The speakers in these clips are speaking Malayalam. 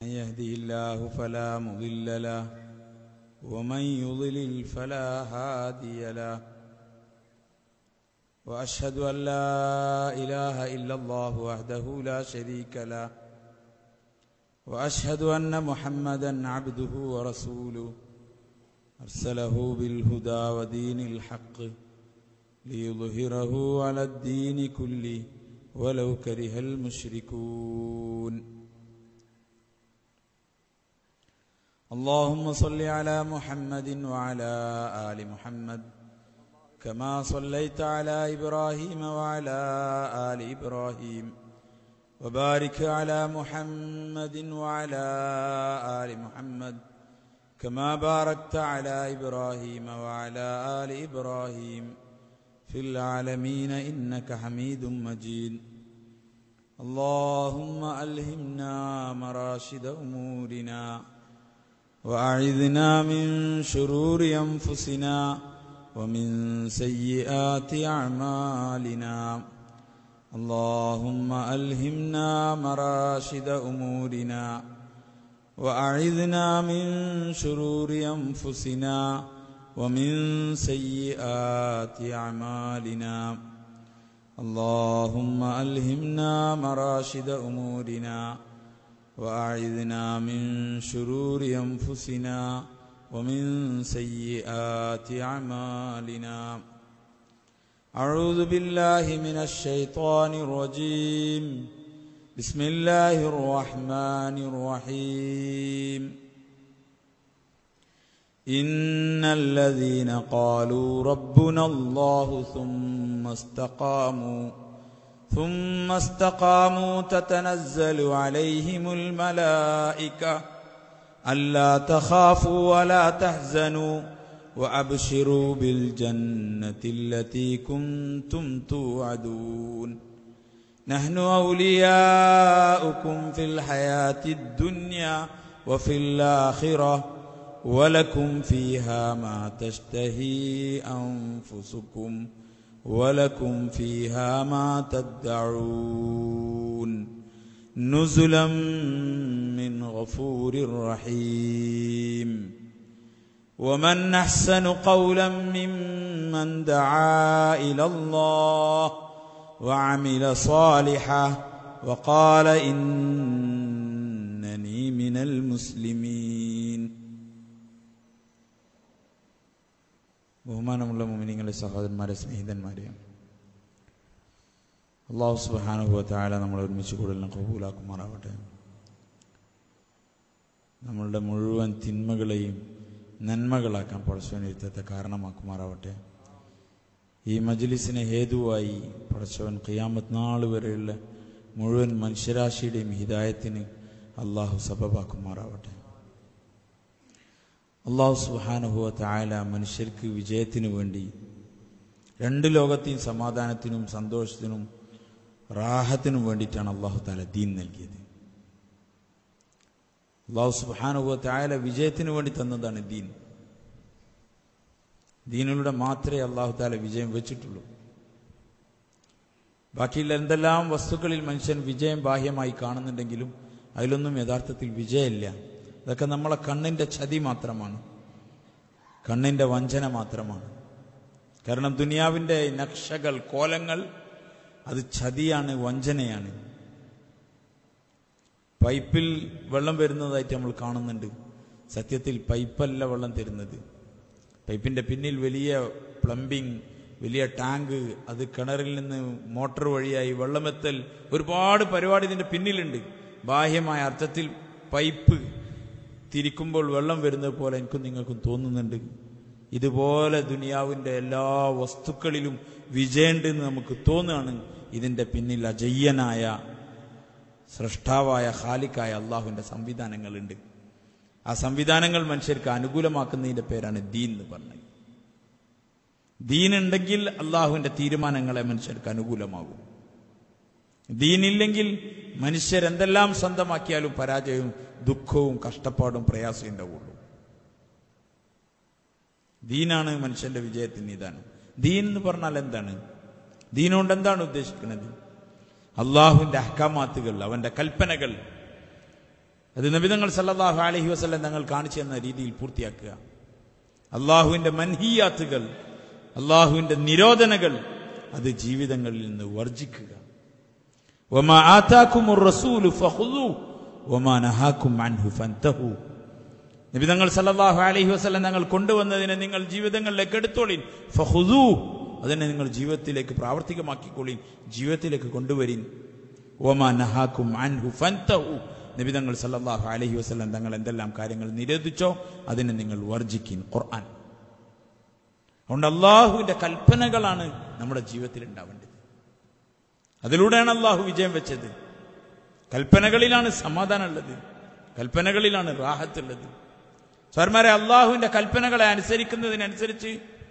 من يهده الله فلا مضل له ومن يضلل فلا هادي له وأشهد أن لا إله إلا الله وحده لا شريك له وأشهد أن محمدا عبده ورسوله أرسله بالهدى ودين الحق ليظهره على الدين كله ولو كره المشركون. اللهم صل على محمد وعلى آل محمد كما صليت على إبراهيم وعلى آل إبراهيم وبارك على محمد وعلى آل محمد كما باركت على إبراهيم وعلى آل إبراهيم في العالمين إنك حميد مجيد. اللهم ألهمنا مراشد أمورنا وأعذنا من شرور أنفسنا ومن سيئات أعمالنا. اللهم ألهمنا مراشد أمورنا وأعذنا من شرور أنفسنا ومن سيئات أعمالنا. اللهم ألهمنا مراشد أمورنا وأعذنا من شرور أنفسنا ومن سيئات أعمالنا. أعوذ بالله من الشيطان الرجيم. بسم الله الرحمن الرحيم. إن الذين قالوا ربنا الله ثم استقاموا تتنزل عليهم الملائكة ألا تخافوا ولا تحزنوا وأبشروا بالجنة التي كنتم توعدون نحن أولياؤكم في الحياة الدنيا وفي الآخرة ولكم فيها ما تشتهي أنفسكم ولكم فيها ما تدعون نزلا من غفور رحيم. ومن أحسن قولا ممن دعا إلى الله وعمل صالحا وقال إنني من المسلمين. ബഹുമാനമുള്ള മുഅ്മിനീങ്ങളെ, സഹോദരന്മാരെ, സ്നേഹിതന്മാരെ, അല്ലാഹു സുബ്ഹാനഹു വ തആല നമ്മളെ ഒരുമിച്ച് കൂടലിനെ ഖബൂലാക്കുമാറാവട്ടെ. നമ്മളുടെ മുഴുവൻ തിന്മകളെയും നന്മകളാക്കാൻ പടച്ചവൻ ഇരുത്തത്തെ കാരണമാക്കുമാറാവട്ടെ. ഈ മജ്ലിസിനെ ഹേതുവായി പടച്ചവൻ ഖിയാമത്ത് നാൾ വരെയുള്ള മുഴുവൻ മനുഷ്യരാശിയുടെയും ഹിദായത്തിന് അല്ലാഹു സബബാക്കുമാറാവട്ടെ. അല്ലാഹു സുബ്ഹാനഹു വ തആല മനുഷ്യർക്ക് വിജയത്തിനു വേണ്ടി രണ്ട് ലോകത്തെയും സമാധാനത്തിനും സന്തോഷത്തിനും റാഹത്തിനും വേണ്ടിയിട്ടാണ് അല്ലാഹു തആല ദീൻ നൽകിയത്. അല്ലാഹു സുബ്ഹാനഹു വ തആല വിജയത്തിനു വേണ്ടി തന്നതാണ് ദീൻ. ദീനിലൂടെ മാത്രമേ അല്ലാഹു തആല വിജയം വെച്ചിട്ടുള്ളൂ. ബാക്കിയുള്ള എന്തെല്ലാം വസ്തുക്കളിൽ മനുഷ്യൻ വിജയം ബാഹ്യമായി കാണുന്നുണ്ടെങ്കിലും അതിലൊന്നും യഥാർത്ഥത്തിൽ വിജയമില്ല. അതൊക്കെ നമ്മളെ കണ്ണിൻ്റെ ചതി മാത്രമാണ്, കണ്ണിൻ്റെ വഞ്ചന മാത്രമാണ്. കാരണം ദുനിയാവിൻ്റെ നക്ഷകൾ, കോലങ്ങൾ, അത് ചതിയാണ്, വഞ്ചനയാണ്. പൈപ്പിൽ വെള്ളം വരുന്നതായിട്ട് നമ്മൾ കാണുന്നുണ്ട്. സത്യത്തിൽ പൈപ്പല്ല വെള്ളം തരുന്നത്. പൈപ്പിൻ്റെ പിന്നിൽ വലിയ പ്ലംബിംഗ്, വലിയ ടാങ്ക്, അത് കിണറിൽ നിന്ന് മോട്ടോർ വഴിയായി വെള്ളമെത്തൽ, ഒരുപാട് പരിപാടി ഇതിൻ്റെ പിന്നിലുണ്ട്. ബാഹ്യമായ അർത്ഥത്തിൽ പൈപ്പ് തിരിക്കുമ്പോൾ വെള്ളം വരുന്നത് പോലെ എനിക്കും നിങ്ങൾക്കും തോന്നുന്നുണ്ട്. ഇതുപോലെ ദുനിയാവിൻ്റെ എല്ലാ വസ്തുക്കളിലും വിജയമുണ്ടെന്ന് നമുക്ക് തോന്നുകയാണ്. ഇതിൻ്റെ പിന്നിൽ അജയ്യനായ സൃഷ്ടാവായ ഖാലിക്കായ അള്ളാഹുവിൻ്റെ സംവിധാനങ്ങളുണ്ട്. ആ സംവിധാനങ്ങൾ മനുഷ്യർക്ക് അനുകൂലമാക്കുന്നതിൻ്റെ പേരാണ് ദീൻ എന്ന് പറഞ്ഞത്. ദീനുണ്ടെങ്കിൽ അള്ളാഹുവിൻ്റെ തീരുമാനങ്ങളെ മനുഷ്യർക്ക് അനുകൂലമാകും. ദീനില്ലെങ്കിൽ മനുഷ്യരെന്തെല്ലാം സ്വന്തമാക്കിയാലും പരാജയവും ദുഃഖവും കഷ്ടപ്പാടും പ്രയാസവും ഉണ്ടാവുള്ളൂ. ദീനാണ് മനുഷ്യന്റെ വിജയത്തിന് ഇതാണ്. ദീൻ എന്ന് പറഞ്ഞാൽ എന്താണ്? ദീനുകൊണ്ട് എന്താണ് ഉദ്ദേശിക്കുന്നത്? അള്ളാഹുവിന്റെ അഹ്കാമാത്തുകൾ, അവന്റെ കൽപ്പനകൾ അത് നബി തങ്ങൾ സല്ലല്ലാഹു അലൈഹി വസല്ലം തങ്ങൾ കാണിച്ചു തന്ന രീതിയിൽ പൂർത്തിയാക്കുക. അള്ളാഹുവിന്റെ മൻഹിയാത്തുകൾ, അള്ളാഹുവിന്റെ നിരോധനകൾ അത് ജീവിതങ്ങളിൽ നിന്ന് വർജിക്കുക. വമാ ആതാകുമുർ റസൂലു ഫഖുദൂ വമാ നഹാകും അൻഹു ഫൻതഹു. നബി തങ്ങൾ സല്ലല്ലാഹു അലൈഹി വസല്ലം തങ്ങൾ കൊണ്ടുവന്നതിനെ നിങ്ങൾ ജീവിതങ്ങളിലേക്ക് എടുത്തോളീൻ. ഫഖുദൂ, അതിനെ നിങ്ങൾ ജീവിതത്തിലേക്ക് പ്രാവർത്തികമാക്കിക്കോളീൻ, ജീവിതത്തിലേക്ക് കൊണ്ടുവരീൻ. വമാ നഹാകും അൻഹു ഫൻതഹു. നബി തങ്ങൾ സല്ലല്ലാഹു അലൈഹി വസല്ലം തങ്ങൾ എന്തെല്ലാം കാര്യങ്ങൾ നിരോധിച്ചോ അതിനെ നിങ്ങൾ വർജിക്കിൻ. ഖുർആൻ. അതുകൊണ്ട് അള്ളാഹുവിന്റെ കൽപ്പനകളാണ് നമ്മുടെ ജീവിതത്തിൽ ഉണ്ടാവേണ്ടത്. അതിലൂടെയാണ് അള്ളാഹു വിജയം വെച്ചത്. കൽപ്പനകളിലാണ് സമാധാനം ഉള്ളത്, കൽപ്പനകളിലാണ് റാഹത്തുള്ളത്. സഹോദരന്മാരെ, അള്ളാഹുവിന്റെ കൽപ്പനകളെ അനുസരിക്കുന്നതിനനുസരിച്ച്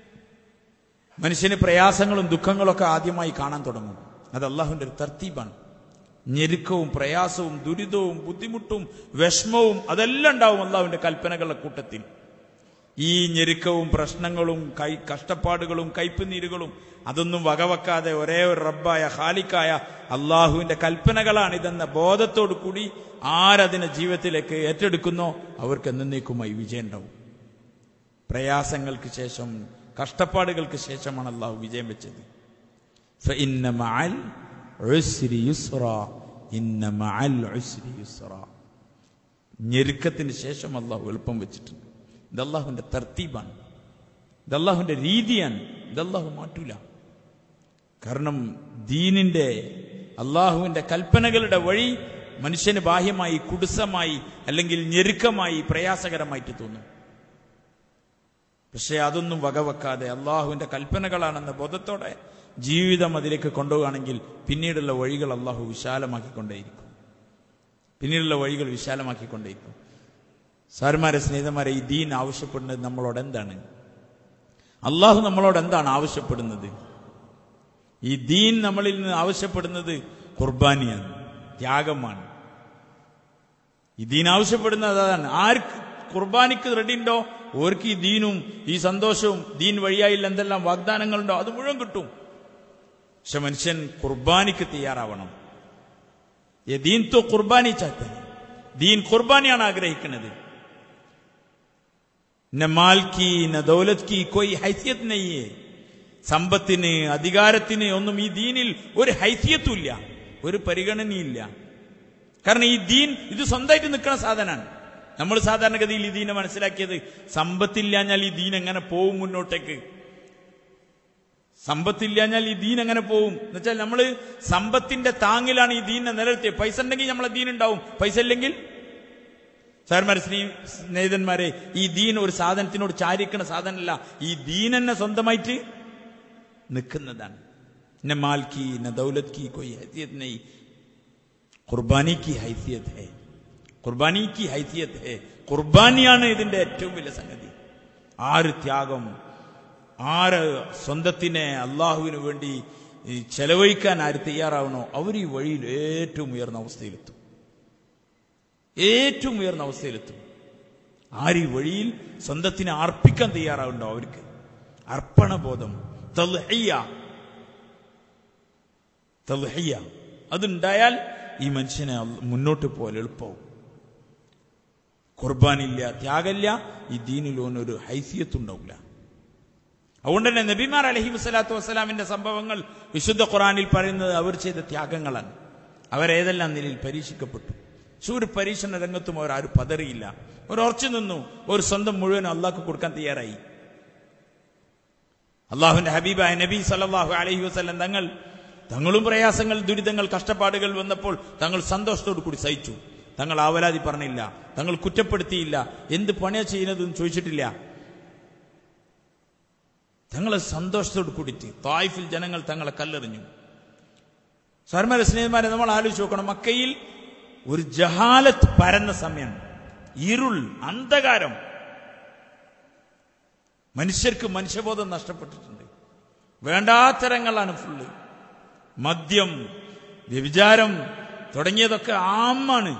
മനുഷ്യന് പ്രയാസങ്ങളും ദുഃഖങ്ങളും ഒക്കെ ആദ്യമായി കാണാൻ തുടങ്ങും. അത് അള്ളാഹുവിന്റെ ഒരു തർത്തീബാണ്. ഞെരുക്കവും പ്രയാസവും ദുരിതവും ബുദ്ധിമുട്ടും വിഷമവും അതെല്ലാം ഉണ്ടാവും അള്ളാഹുവിന്റെ കൽപ്പനകളുടെ കൂട്ടത്തിൽ. ഈ ഞെരുക്കവും പ്രശ്നങ്ങളും കഷ്ടപ്പാടുകളും കയ്പുനീരുകളും അതൊന്നും വകവെക്കാതെ ഒരേ ഒരു റബ്ബായ ഖാലിക്കായ അള്ളാഹുവിന്റെ കൽപ്പനകളാണ് ഇതെന്ന ബോധത്തോടു കൂടി ആരതിനെ ജീവിതത്തിലേക്ക് ഏറ്റെടുക്കുന്നോ അവർക്ക് എന്നേക്കുമായി വിജയം ഉണ്ടാവും. പ്രയാസങ്ങൾക്ക് ശേഷം, കഷ്ടപ്പാടുകൾക്ക് ശേഷമാണ് അള്ളാഹു വിജയം വെച്ചത്. ഫഇന്ന മഅൽ ഉസ്രി യുസ്റാ, ഇന്ന മഅൽ ഉസ്രി യുസ്റാ. ഞെരുക്കത്തിന് ശേഷം അള്ളാഹു എളുപ്പം വെച്ചിട്ടുണ്ട്. ഇത് അള്ളാഹുവിന്റെ തർത്തീബാണ്, ഇത് അള്ളാഹുവിന്റെ രീതിയാണ്, ഇത് അള്ളാഹു മാറ്റൂല. കാരണം ദീനിന്റെ, അള്ളാഹുവിന്റെ കൽപ്പനകളുടെ വഴി മനുഷ്യന് ബാഹ്യമായി കുടുസമായി അല്ലെങ്കിൽ ഞെരുക്കമായി പ്രയാസകരമായിട്ട് തോന്നും. പക്ഷെ അതൊന്നും വകവെക്കാതെ അള്ളാഹുവിന്റെ കൽപ്പനകളാണെന്ന ബോധത്തോടെ ജീവിതം അതിലേക്ക് കൊണ്ടുപോവുകയാണെങ്കിൽ പിന്നീടുള്ള വഴികൾ അള്ളാഹു വിശാലമാക്കിക്കൊണ്ടേയിരിക്കും, പിന്നീടുള്ള വഴികൾ വിശാലമാക്കിക്കൊണ്ടേയിരിക്കും. സാരന്മാരെ, സ്നേഹിതന്മാരെ, ഈ ദീൻ ആവശ്യപ്പെടുന്നത് നമ്മളോട് എന്താണ്? അള്ളാഹു നമ്മളോട് എന്താണ് ആവശ്യപ്പെടുന്നത്? ഈ ദീൻ നമ്മളിൽ നിന്ന് ആവശ്യപ്പെടുന്നത് ഖുർബാനിയാണ്, ത്യാഗമാണ്. ഈ ദീൻ ആവശ്യപ്പെടുന്നത് അതാണ്. ആർക്ക് ഖുർബാനിക്ക് റെഡി ഉണ്ടോ ഓർക്ക് ഈ ദീനും ഈ സന്തോഷവും ദീൻ വഴിയായി എന്തെല്ലാം വാഗ്ദാനങ്ങളുണ്ടോ അത് മുഴുവൻ കിട്ടും. പക്ഷെ മനുഷ്യൻ ഖുർബാനിക്ക് തയ്യാറാവണം. ദീൻ തോ ഖുർബാനി ചാഹത്തെ, ദീൻ ഖുർബാനിയാണ് ആഗ്രഹിക്കുന്നത്. ന മാൽ കി ന ദൗലത് കി കോയി ഹൈസിയത്ത് നഹിയേ. സമ്പത്തിന് അധികാരത്തിന് ഒന്നും ഈ ദീനിൽ ഒരു ഹൈസിയത്തും ഇല്ല, ഒരു പരിഗണനയില്ല. കാരണം ഈ ദീൻ ഇത് സ്വന്തമായിട്ട് നിൽക്കുന്ന സാധനമാണ്. നമ്മൾ സാധാരണഗതിയിൽ ഈ ദീനെ മനസ്സിലാക്കിയത് സമ്പത്തില്ലാഞ്ഞാൽ ഈ ദീൻ എങ്ങനെ പോവും മുന്നോട്ടേക്ക്, സമ്പത്തില്ലാഞ്ഞാൽ ഈ ദീൻ എങ്ങനെ പോവും എന്ന് വെച്ചാൽ നമ്മൾ സമ്പത്തിന്റെ താങ്ങിലാണ് ഈ ദീനിനെ നിലനിർത്തിയത്. പൈസ ഉണ്ടെങ്കിൽ നമ്മളെ ദീൻ ഉണ്ടാവും, പൈസ ഇല്ലെങ്കിൽ. സാർമാരെ, സ്നേഹിതന്മാരെ, ഈ ദീൻ ഒരു സാധനത്തിനോട് ചാരിക്കുന്ന സാധനമല്ല, ഈ ദീൻ തന്നെ സ്വന്തമായിട്ട് നിൽക്കുന്നതാണ്. ന മാൽ കി ന ദൗലത് കി കോയി ഹൈസിയത്ത് നഹീ, ഖുർബാനി കി ഹൈസിയത്ത് ഹൈ, ഖുർബാനി കി ഹൈസിയത്ത് ഹൈ. ഖുർബാനിയാണ് ഇതിന്റെ ഏറ്റവും വലിയ സംഗതി. ആര് ത്യാഗം, ആര് സ്വന്തത്തിനെ അള്ളാഹുവിന് വേണ്ടി ചെലവഴിക്കാൻ ആര് തയ്യാറാവണോ അവർ ഈ വഴിയിൽ ഏറ്റവും ഉയർന്ന അവസ്ഥയിലെത്തും, ഏറ്റവും ഉയർന്ന അവസ്ഥയിലെത്തും. ആര് ഈ വഴിയിൽ സ്വന്തത്തിനെ അർപ്പിക്കാൻ തയ്യാറാവുണ്ടോ അവർക്ക് അർപ്പണബോധം, തൽഹിയ അതുണ്ടായാൽ ഈ മനുഷ്യനെ മുന്നോട്ട് പോകാൻ എളുപ്പവും. ഖുർബാനില്ല, ത്യാഗമില്ല, ഈ ദീനിലൊന്നൊരു ഹൈസിയത്തുണ്ടാവില്ല. അതുകൊണ്ട് തന്നെ നബിമാർ അലൈഹി വസ്സലാത്തു വസ്സലാമിന്റെ സംഭവങ്ങൾ വിശുദ്ധ ഖുർആനിൽ പറയുന്നത് അവർ ചെയ്ത ത്യാഗങ്ങളാണ്. അവരേതെല്ലാം നിലയിൽ പരീക്ഷിക്കപ്പെട്ടു. പക്ഷെ ഒരു പരീക്ഷണ രംഗത്തും അവരാരും പതറിയില്ല, അവർ ഉറച്ചു നിന്നു, ഒരു സ്വന്തം മുഴുവൻ അള്ളാഹ്ക്ക് കൊടുക്കാൻ തയ്യാറായി. അള്ളാഹുവിന്റെ ഹബീബായ നബി സല്ലല്ലാഹു അലൈഹി വസല്ലം തങ്ങളും പ്രയാസങ്ങൾ, ദുരിതങ്ങൾ, കഷ്ടപ്പാടുകൾ വന്നപ്പോൾ തങ്ങൾ സന്തോഷത്തോടു കൂടി സഹിച്ചു. തങ്ങൾ ആവലാതി പറഞ്ഞില്ല, തങ്ങൾ കുറ്റപ്പെടുത്തിയില്ല, എന്ത് പണിയാ ചെയ്യുന്നതെന്ന് ചോദിച്ചിട്ടില്ല. തങ്ങളെ സന്തോഷത്തോട് കൂടിയിട്ട് തായിഫിൽ ജനങ്ങൾ തങ്ങളെ കല്ലെറിഞ്ഞു. സഹോദരന്മാരെ, സ്നേഹിതന്മാരെ, നമ്മൾ ആലോചിച്ച് നോക്കണം. മക്കയിൽ ഒരു ജഹാലത്ത് പരന്ന സമയം, ഇരുൾ, അന്ധകാരം, മനുഷ്യർക്ക് മനുഷ്യബോധം നഷ്ടപ്പെട്ടിട്ടുണ്ട്. വേണ്ടാത്തരങ്ങളാണ് ഫുള്ള്. മദ്യം, വ്യഭിചാരം തുടങ്ങിയതൊക്കെ ആമ്മാണ്.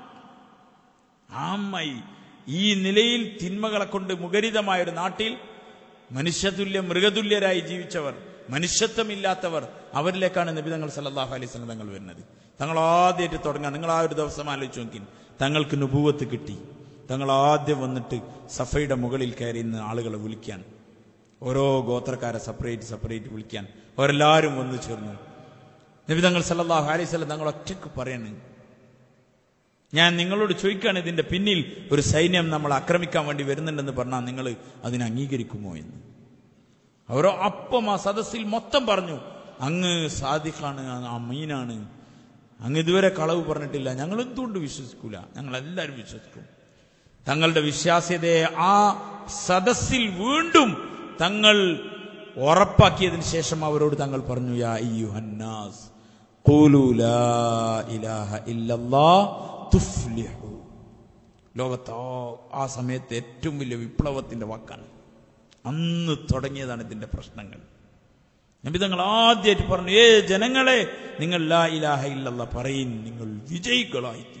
ആമ്മായി ഈ നിലയിൽ തിന്മകളെ കൊണ്ട് മുഖരിതമായൊരു നാട്ടിൽ മനുഷ്യതുല്യ മൃഗതുല്യരായി ജീവിച്ചവർ, മനുഷ്യത്വമില്ലാത്തവർ, അവരിലേക്കാണ് നബി തങ്ങൾ സല്ലല്ലാഹു അലൈഹി വസല്ലം തങ്ങൾ വരുന്നത്. തങ്ങൾ ആദ്യമായിട്ട് തുടങ്ങാൻ, നിങ്ങൾ ആ ഒരു ദിവസം ആലോചിച്ച് നോക്കി. തങ്ങൾക്ക് നുബുവത്ത് കിട്ടി. തങ്ങൾ ആദ്യം വന്നിട്ട് സഫയുടെ മുകളിൽ കയറി ഇന്ന് ആളുകളെ വിളിക്കാൻ, ഓരോ ഗോത്രക്കാരെ സെപ്പറേറ്റ് വിളിക്കാൻ അവരെല്ലാവരും വന്നു ചേർന്നു. നബി തങ്ങൾ സല്ലല്ലാഹു അലൈഹി വസല്ലം തങ്ങൾ ഒറ്റയ്ക്ക് പറയാണ്, ഞാൻ നിങ്ങളോട് ചോദിക്കുകയാണ്, ഇതിന്റെ പിന്നിൽ ഒരു സൈന്യം നമ്മൾ ആക്രമിക്കാൻ വേണ്ടി വരുന്നുണ്ടെന്ന് പറഞ്ഞാൽ നിങ്ങൾ അതിനെ അംഗീകരിക്കുമോ എന്ന്. അവരോ അപ്പം ആ സദസ്സിൽ മൊത്തം പറഞ്ഞു, അങ്ങ് സാദിഖാണ്, അമീനാണ്, അങ്ങ് ഇതുവരെ കളവ് പറഞ്ഞിട്ടില്ല, ഞങ്ങൾ എന്തുകൊണ്ട് വിശ്വസിക്കൂല, ഞങ്ങളെല്ലാവരും വിശ്വസിക്കും. തങ്ങളുടെ വിശ്വാസ്യതയെ ആ സദസ്സിൽ വീണ്ടും തങ്ങൾ ഉറപ്പാക്കിയതിന് ശേഷം അവരോട് തങ്ങൾ പറഞ്ഞു, യാ അയ്യുഹന്നാസ് ഖൂലൂ ലാ ഇലാഹ ഇല്ലല്ലാഹ് തുഫ്ലിഹു. ലോകത്ത് ആ സമയത്ത് ഏറ്റവും വലിയ വിപ്ലവത്തിന്റെ വാക്കാണ്. അന്ന് തുടങ്ങിയതാണ് ഇതിന്റെ പ്രശ്നങ്ങൾ. നബി തങ്ങൾ ആദ്യമായിട്ട് പറഞ്ഞു, ജനങ്ങളെ, നിങ്ങൾ ലാ ഇലാഹ ഇല്ലല്ലാഹ് പറയിൻ, നിങ്ങൾ വിജയികളായിത്തീരും.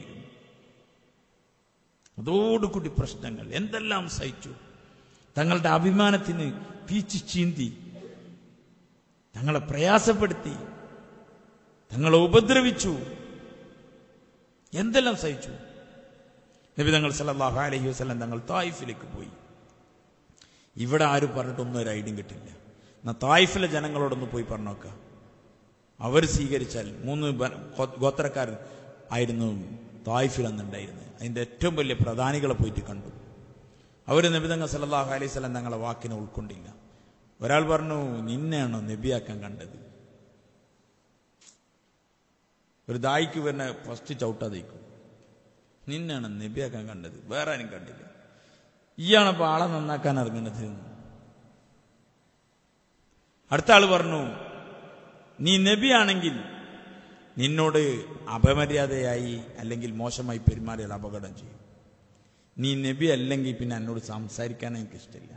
അതോടുകൂടി പ്രശ്നങ്ങൾ എന്തെല്ലാം സഹിച്ചു. തങ്ങളുടെ അഭിമാനത്തിന് പീച്ചു ചീന്തി, തങ്ങളെ പ്രയാസപ്പെടുത്തി, തങ്ങളെ ഉപദ്രവിച്ചു, എന്തെല്ലാം സഹിച്ചു. നബി തങ്ങൾ സല്ലല്ലാഹു അലൈഹി വസല്ലം തങ്ങൾ തായിഫിലേക്ക് പോയി. ഇവിടെ ആരും പറഞ്ഞിട്ടൊന്നും ഒരു ഐഡിയും കിട്ടില്ല. എന്നാൽ തായിഫിലെ ജനങ്ങളോടൊന്ന് പോയി പറഞ്ഞു നോക്കുക. അവർ സ്വീകരിച്ചാൽ 3 ഗോത്രക്കാർ ആയിരുന്നു തായിഫിൽ അന്നുണ്ടായിരുന്നത്. അതിന്റെ ഏറ്റവും വലിയ പ്രധാനികളെ പോയിട്ട് കണ്ടു. അവർ നബി തങ്ങൾ സല്ലല്ലാഹു അലൈഹി വസല്ലം തങ്ങളെ വാക്കിനെ ഉൾക്കൊണ്ടില്ല. ഒരാൾ പറഞ്ഞു, നിന്നെയാണോ നബിയാക്കാൻ കണ്ടത്? ഒരു ദായിക്ക് വരുന്ന ഫസ്റ്റ് ചവിട്ടാതേക്കും, നിന്നെയാണ് നബിയാക്കാൻ കണ്ടത്, വേറെ ആരും കണ്ടില്ല. ഈയാണപ്പോ ആളെ നന്നാക്കാൻ ഇറങ്ങുന്നത്. അടുത്ത ആള് പറഞ്ഞു, നീ നബിയാണെങ്കിൽ നിന്നോട് അപമര്യാദയായി അല്ലെങ്കിൽ മോശമായി പെരുമാറിയാൽ അപകടം ചെയ്യും. നീ നബി അല്ലെങ്കിൽ പിന്നെ എന്നോട് സംസാരിക്കാൻ എനിക്കിഷ്ടമില്ല.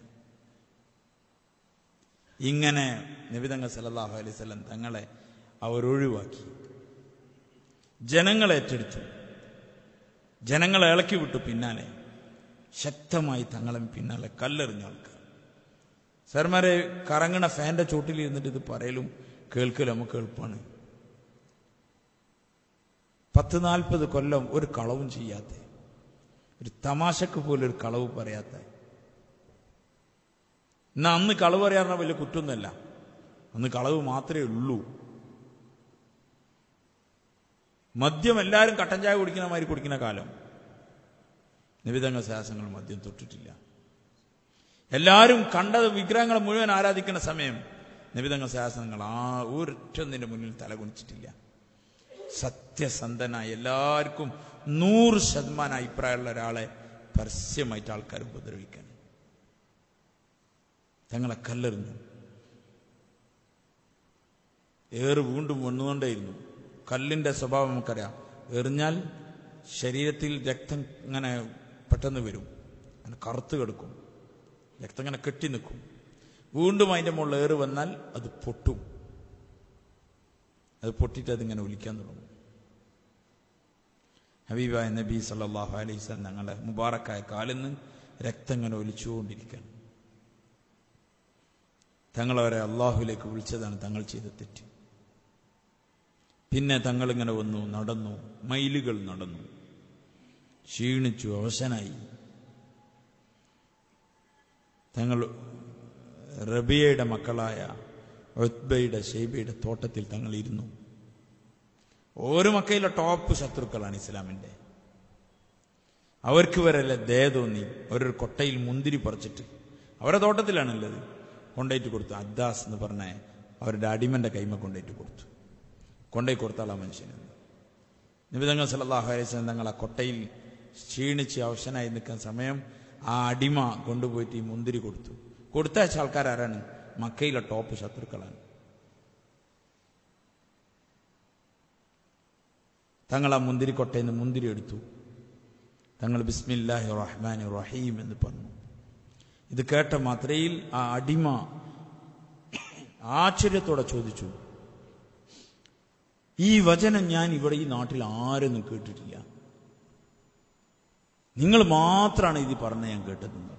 ഇങ്ങനെ നബി തങ്ങൾ സല്ലല്ലാഹു അലൈഹി വസല്ലം തങ്ങളെ അവരൊഴിവാക്കി. ജനങ്ങളെ ഏറ്റെടുത്തു, ജനങ്ങളെ ഇളക്കി വിട്ടു. പിന്നാലെ ശക്തമായി തങ്ങളെ പിന്നാലെ കല്ലെറിഞ്ഞ ആൾക്കാർ. സർമാരെ, കറങ്ങണ ഫാന്റെ ചോട്ടിൽ ഇരുന്നിട്ട് ഇത് പറയലും കേൾക്കലും നമുക്ക് എളുപ്പമാണ്. 10-40 കൊല്ലം ഒരു കളവും ചെയ്യാത്ത, ഒരു തമാശക്ക് പോലും ഒരു കളവ് പറയാത്ത. എന്നാ അന്ന് കളവ് പറയാറുള്ള വലിയ കുറ്റമൊന്നുമല്ല, അന്ന് കളവ് മാത്രമേ ഉള്ളൂ. മദ്യം എല്ലാവരും കട്ടൻ ചായ കുടിക്കുന്ന മാതിരി കുടിക്കുന്ന കാലം. നബി തങ്ങൾ ശാസനങ്ങൾ മദ്യം തൊട്ടിട്ടില്ല. എല്ലാവരും കണ്ടത് വിഗ്രഹങ്ങളെ മുഴുവൻ ആരാധിക്കുന്ന സമയം നബി തങ്ങൾ ശാസനങ്ങൾ ഒരൊറ്റൊന്നിന്റെ മുന്നിൽ തലകുനിച്ചിട്ടില്ല. സത്യസന്ധനായി എല്ലാവർക്കും 100% അഭിപ്രായമുള്ള ഒരാളെ പരസ്യമായിട്ട് ആൾക്കാർ ഉപദ്രവിക്കാൻ തങ്ങളെ കല്ലെറിഞ്ഞു. ഏറ് വീണ്ടും വന്നുകൊണ്ടേയിരുന്നു. കല്ലിന്റെ സ്വഭാവം നമുക്കറിയാം. എറിഞ്ഞാൽ ശരീരത്തിൽ രക്തം ഇങ്ങനെ പെട്ടെന്ന് വരും, അങ്ങനെ കറുത്ത് കിടക്കും, രക്തം ഇങ്ങനെ കെട്ടി നിൽക്കും. വീണ്ടും അതിന്റെ മുകളിൽ ഏറ് വന്നാൽ അത് പൊട്ടും. അത് പൊട്ടിയിട്ട് അതിങ്ങനെ ഒലിക്കാൻ തുടങ്ങും. ഹബീബായ നബി സല്ലല്ലാഹു അലൈഹി വസല്ലം ഞങ്ങളുടെ മുബാറക്കായ കാലിൽ നിന്ന് രക്തം ഇങ്ങനെ ഒലിച്ചുകൊണ്ടിരിക്കാൻ. തങ്ങളവരെ അള്ളാഹുവിലേക്ക് വിളിച്ചതാണ് തങ്ങൾ ചെയ്ത തെറ്റ്. പിന്നെ തങ്ങളിങ്ങനെ വന്നു, നടന്നു, മൈലുകൾ നടന്നു, ക്ഷീണിച്ചു, അവശനായി. തങ്ങൾ റബിയയുടെ മക്കളായ ഉത്ബയുടെ ഷൈബയുടെ തോട്ടത്തിൽ തങ്ങൾ ഇരുന്നു. ഓരോ മക്കയിലെ ടോപ്പ് ശത്രുക്കളാണ് ഇസ്ലാമിന്റെ. അവർക്ക് വരെ ദയ തോന്നി. അവരൊരു കൊട്ടയിൽ മുന്തിരി പറിച്ചിട്ട് അവരുടെ തോട്ടത്തിലാണുള്ളത് കൊണ്ടേറ്റ് കൊടുത്തു. അദ്ദാസ് എന്ന് പറഞ്ഞ അവരുടെ അടിമന്റെ കൈമ കൊണ്ടേറ്റ് കൊടുത്തു. കൊണ്ടേറ്റ് കൊടുത്താൾ ആ മനുഷ്യന്. നബി തങ്ങൾ സല്ലല്ലാഹു അലൈഹി വസല്ലം തങ്ങൾ ആ കൊട്ടയിൽ ക്ഷീണിച്ച് അവശനായി നിൽക്കുന്ന സമയം ആ അടിമ കൊണ്ടുപോയിട്ട് ഈ മുന്തിരി കൊടുത്തു. കൊടുത്തയച്ച ആൾക്കാരാരാണ്? മക്കയിലെ ടോപ്പ് ശത്രുക്കളാണ്. തങ്ങൾ ആ മുന്തിരിക്കൊട്ടയിൽ നിന്ന് മുന്തിരി എടുത്തു. തങ്ങൾ ബിസ്മില്ലാഹിർ റഹ്മാനിർ റഹീം എന്ന് പറഞ്ഞു. ഇത് കേട്ട മാത്രയിൽ ആ അടിമ ആശ്ചര്യത്തോടെ ചോദിച്ചു, ഈ വചനം ഞാൻ ഇവിടെ ഈ നാട്ടിൽ ആരൊന്നും കേട്ടിട്ടില്ല, നിങ്ങൾ മാത്രമാണ് ഇത് പറഞ്ഞ ഞാൻ കേട്ടതെന്ന്.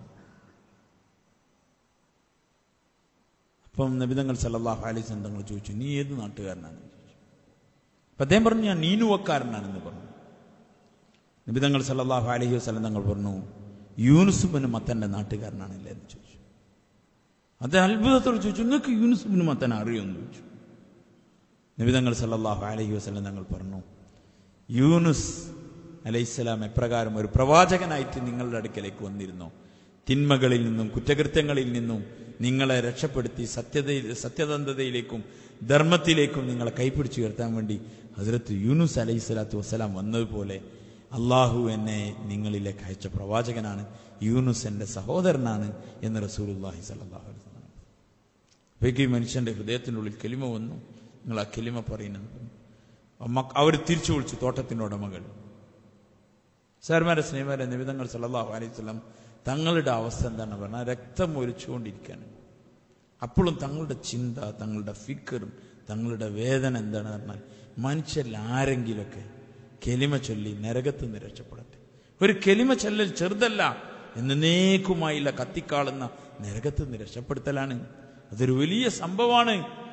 അപ്പം നബി തങ്ങൾ സല്ലല്ലാഹു അലൈഹി വസല്ലം തങ്ങൾ ചോദിച്ചു, നീ ഏത് നാട്ടുകാരനാണ്? അപ്പം അദ്ദേഹം പറഞ്ഞു, ഞാൻ നീനുവക്കാരനാണെന്ന് പറഞ്ഞു. നബി തങ്ങൾ സല്ലല്ലാഹു അലൈഹി വസല്ലം തങ്ങൾ പറഞ്ഞു, യൂനുസ് ഇബ്നു മത്തന്റെ നാട്ടുകാരനാണല്ലേ എന്ന് ചോദിച്ചു. അദ്ദേഹം അത്ഭുതത്തോട് ചോദിച്ചു, നിങ്ങൾക്ക് യൂനുസ് ഇബ്നു മത്തൻ അറിയുമെന്ന് ചോദിച്ചു. നബി തങ്ങൾ സല്ലല്ലാഹു അലൈഹി വസല്ലം തങ്ങൾ പറഞ്ഞു, യൂനുസ് അലൈഹിസ്സലാം എപ്രകാരം ഒരു പ്രവാചകനായിട്ട് നിങ്ങളുടെ അടുക്കലേക്ക് വന്നിരുന്നോ, തിന്മകളിൽ നിന്നും കുറ്റകൃത്യങ്ങളിൽ നിന്നും നിങ്ങളെ രക്ഷപ്പെടുത്തി സത്യസന്ധതയിലേക്കും ധർമ്മത്തിലേക്കും നിങ്ങളെ കൈപിടിച്ചു ഉയർത്താൻ വേണ്ടി ഹസ്രത്ത് യൂനുസ് അലൈഹിസ്സലാത്തു വസ്സലാം വന്നതുപോലെ അള്ളാഹു എന്നെ നിങ്ങളിലേക്ക് അയച്ച പ്രവാചകനാണ്, യൂനുസ് എൻ്റെ സഹോദരനാണ് എന്ന് റസൂലുള്ളാഹി സ്വല്ലല്ലാഹു അലൈഹി വസല്ലം. അപ്പോഴേക്കും ഈ മനുഷ്യന്റെ ഹൃദയത്തിനുള്ളിൽ കെലിമ വന്നു. നിങ്ങൾ ആ കെലിമ പറയുന്നത് അവർ തിരിച്ചു വിളിച്ചു, തോട്ടത്തിൻ്റെ ഉടമകൾ, സാർമാരെ സ്നേഹമാരെ, നബി തങ്ങൾ സല്ലല്ലാഹു അലൈഹി വസല്ലം തങ്ങളുടെ അവസ്ഥ എന്താണ് പറഞ്ഞാൽ രക്തം ഒലിച്ചുകൊണ്ടിരിക്കുകയാണ്. അപ്പോഴും തങ്ങളുടെ ചിന്ത, തങ്ങളുടെ ഫിക്കർ, തങ്ങളുടെ വേദന എന്താണ് പറഞ്ഞാൽ മനുഷ്യരിൽ ആരെങ്കിലൊക്കെ കെലിമ ചൊല്ലി നരകത്ത് നിന്ന് രക്ഷപ്പെടട്ടെ. ഒരു കെലിമ ചൊല്ലൽ ചെറുതല്ല, എന്നേക്കുമായില്ല കത്തിക്കാളുന്ന നരകത്ത് നിന്ന് രക്ഷപ്പെടുത്തലാണ്. അതൊരു വലിയ സംഭവമാണ്.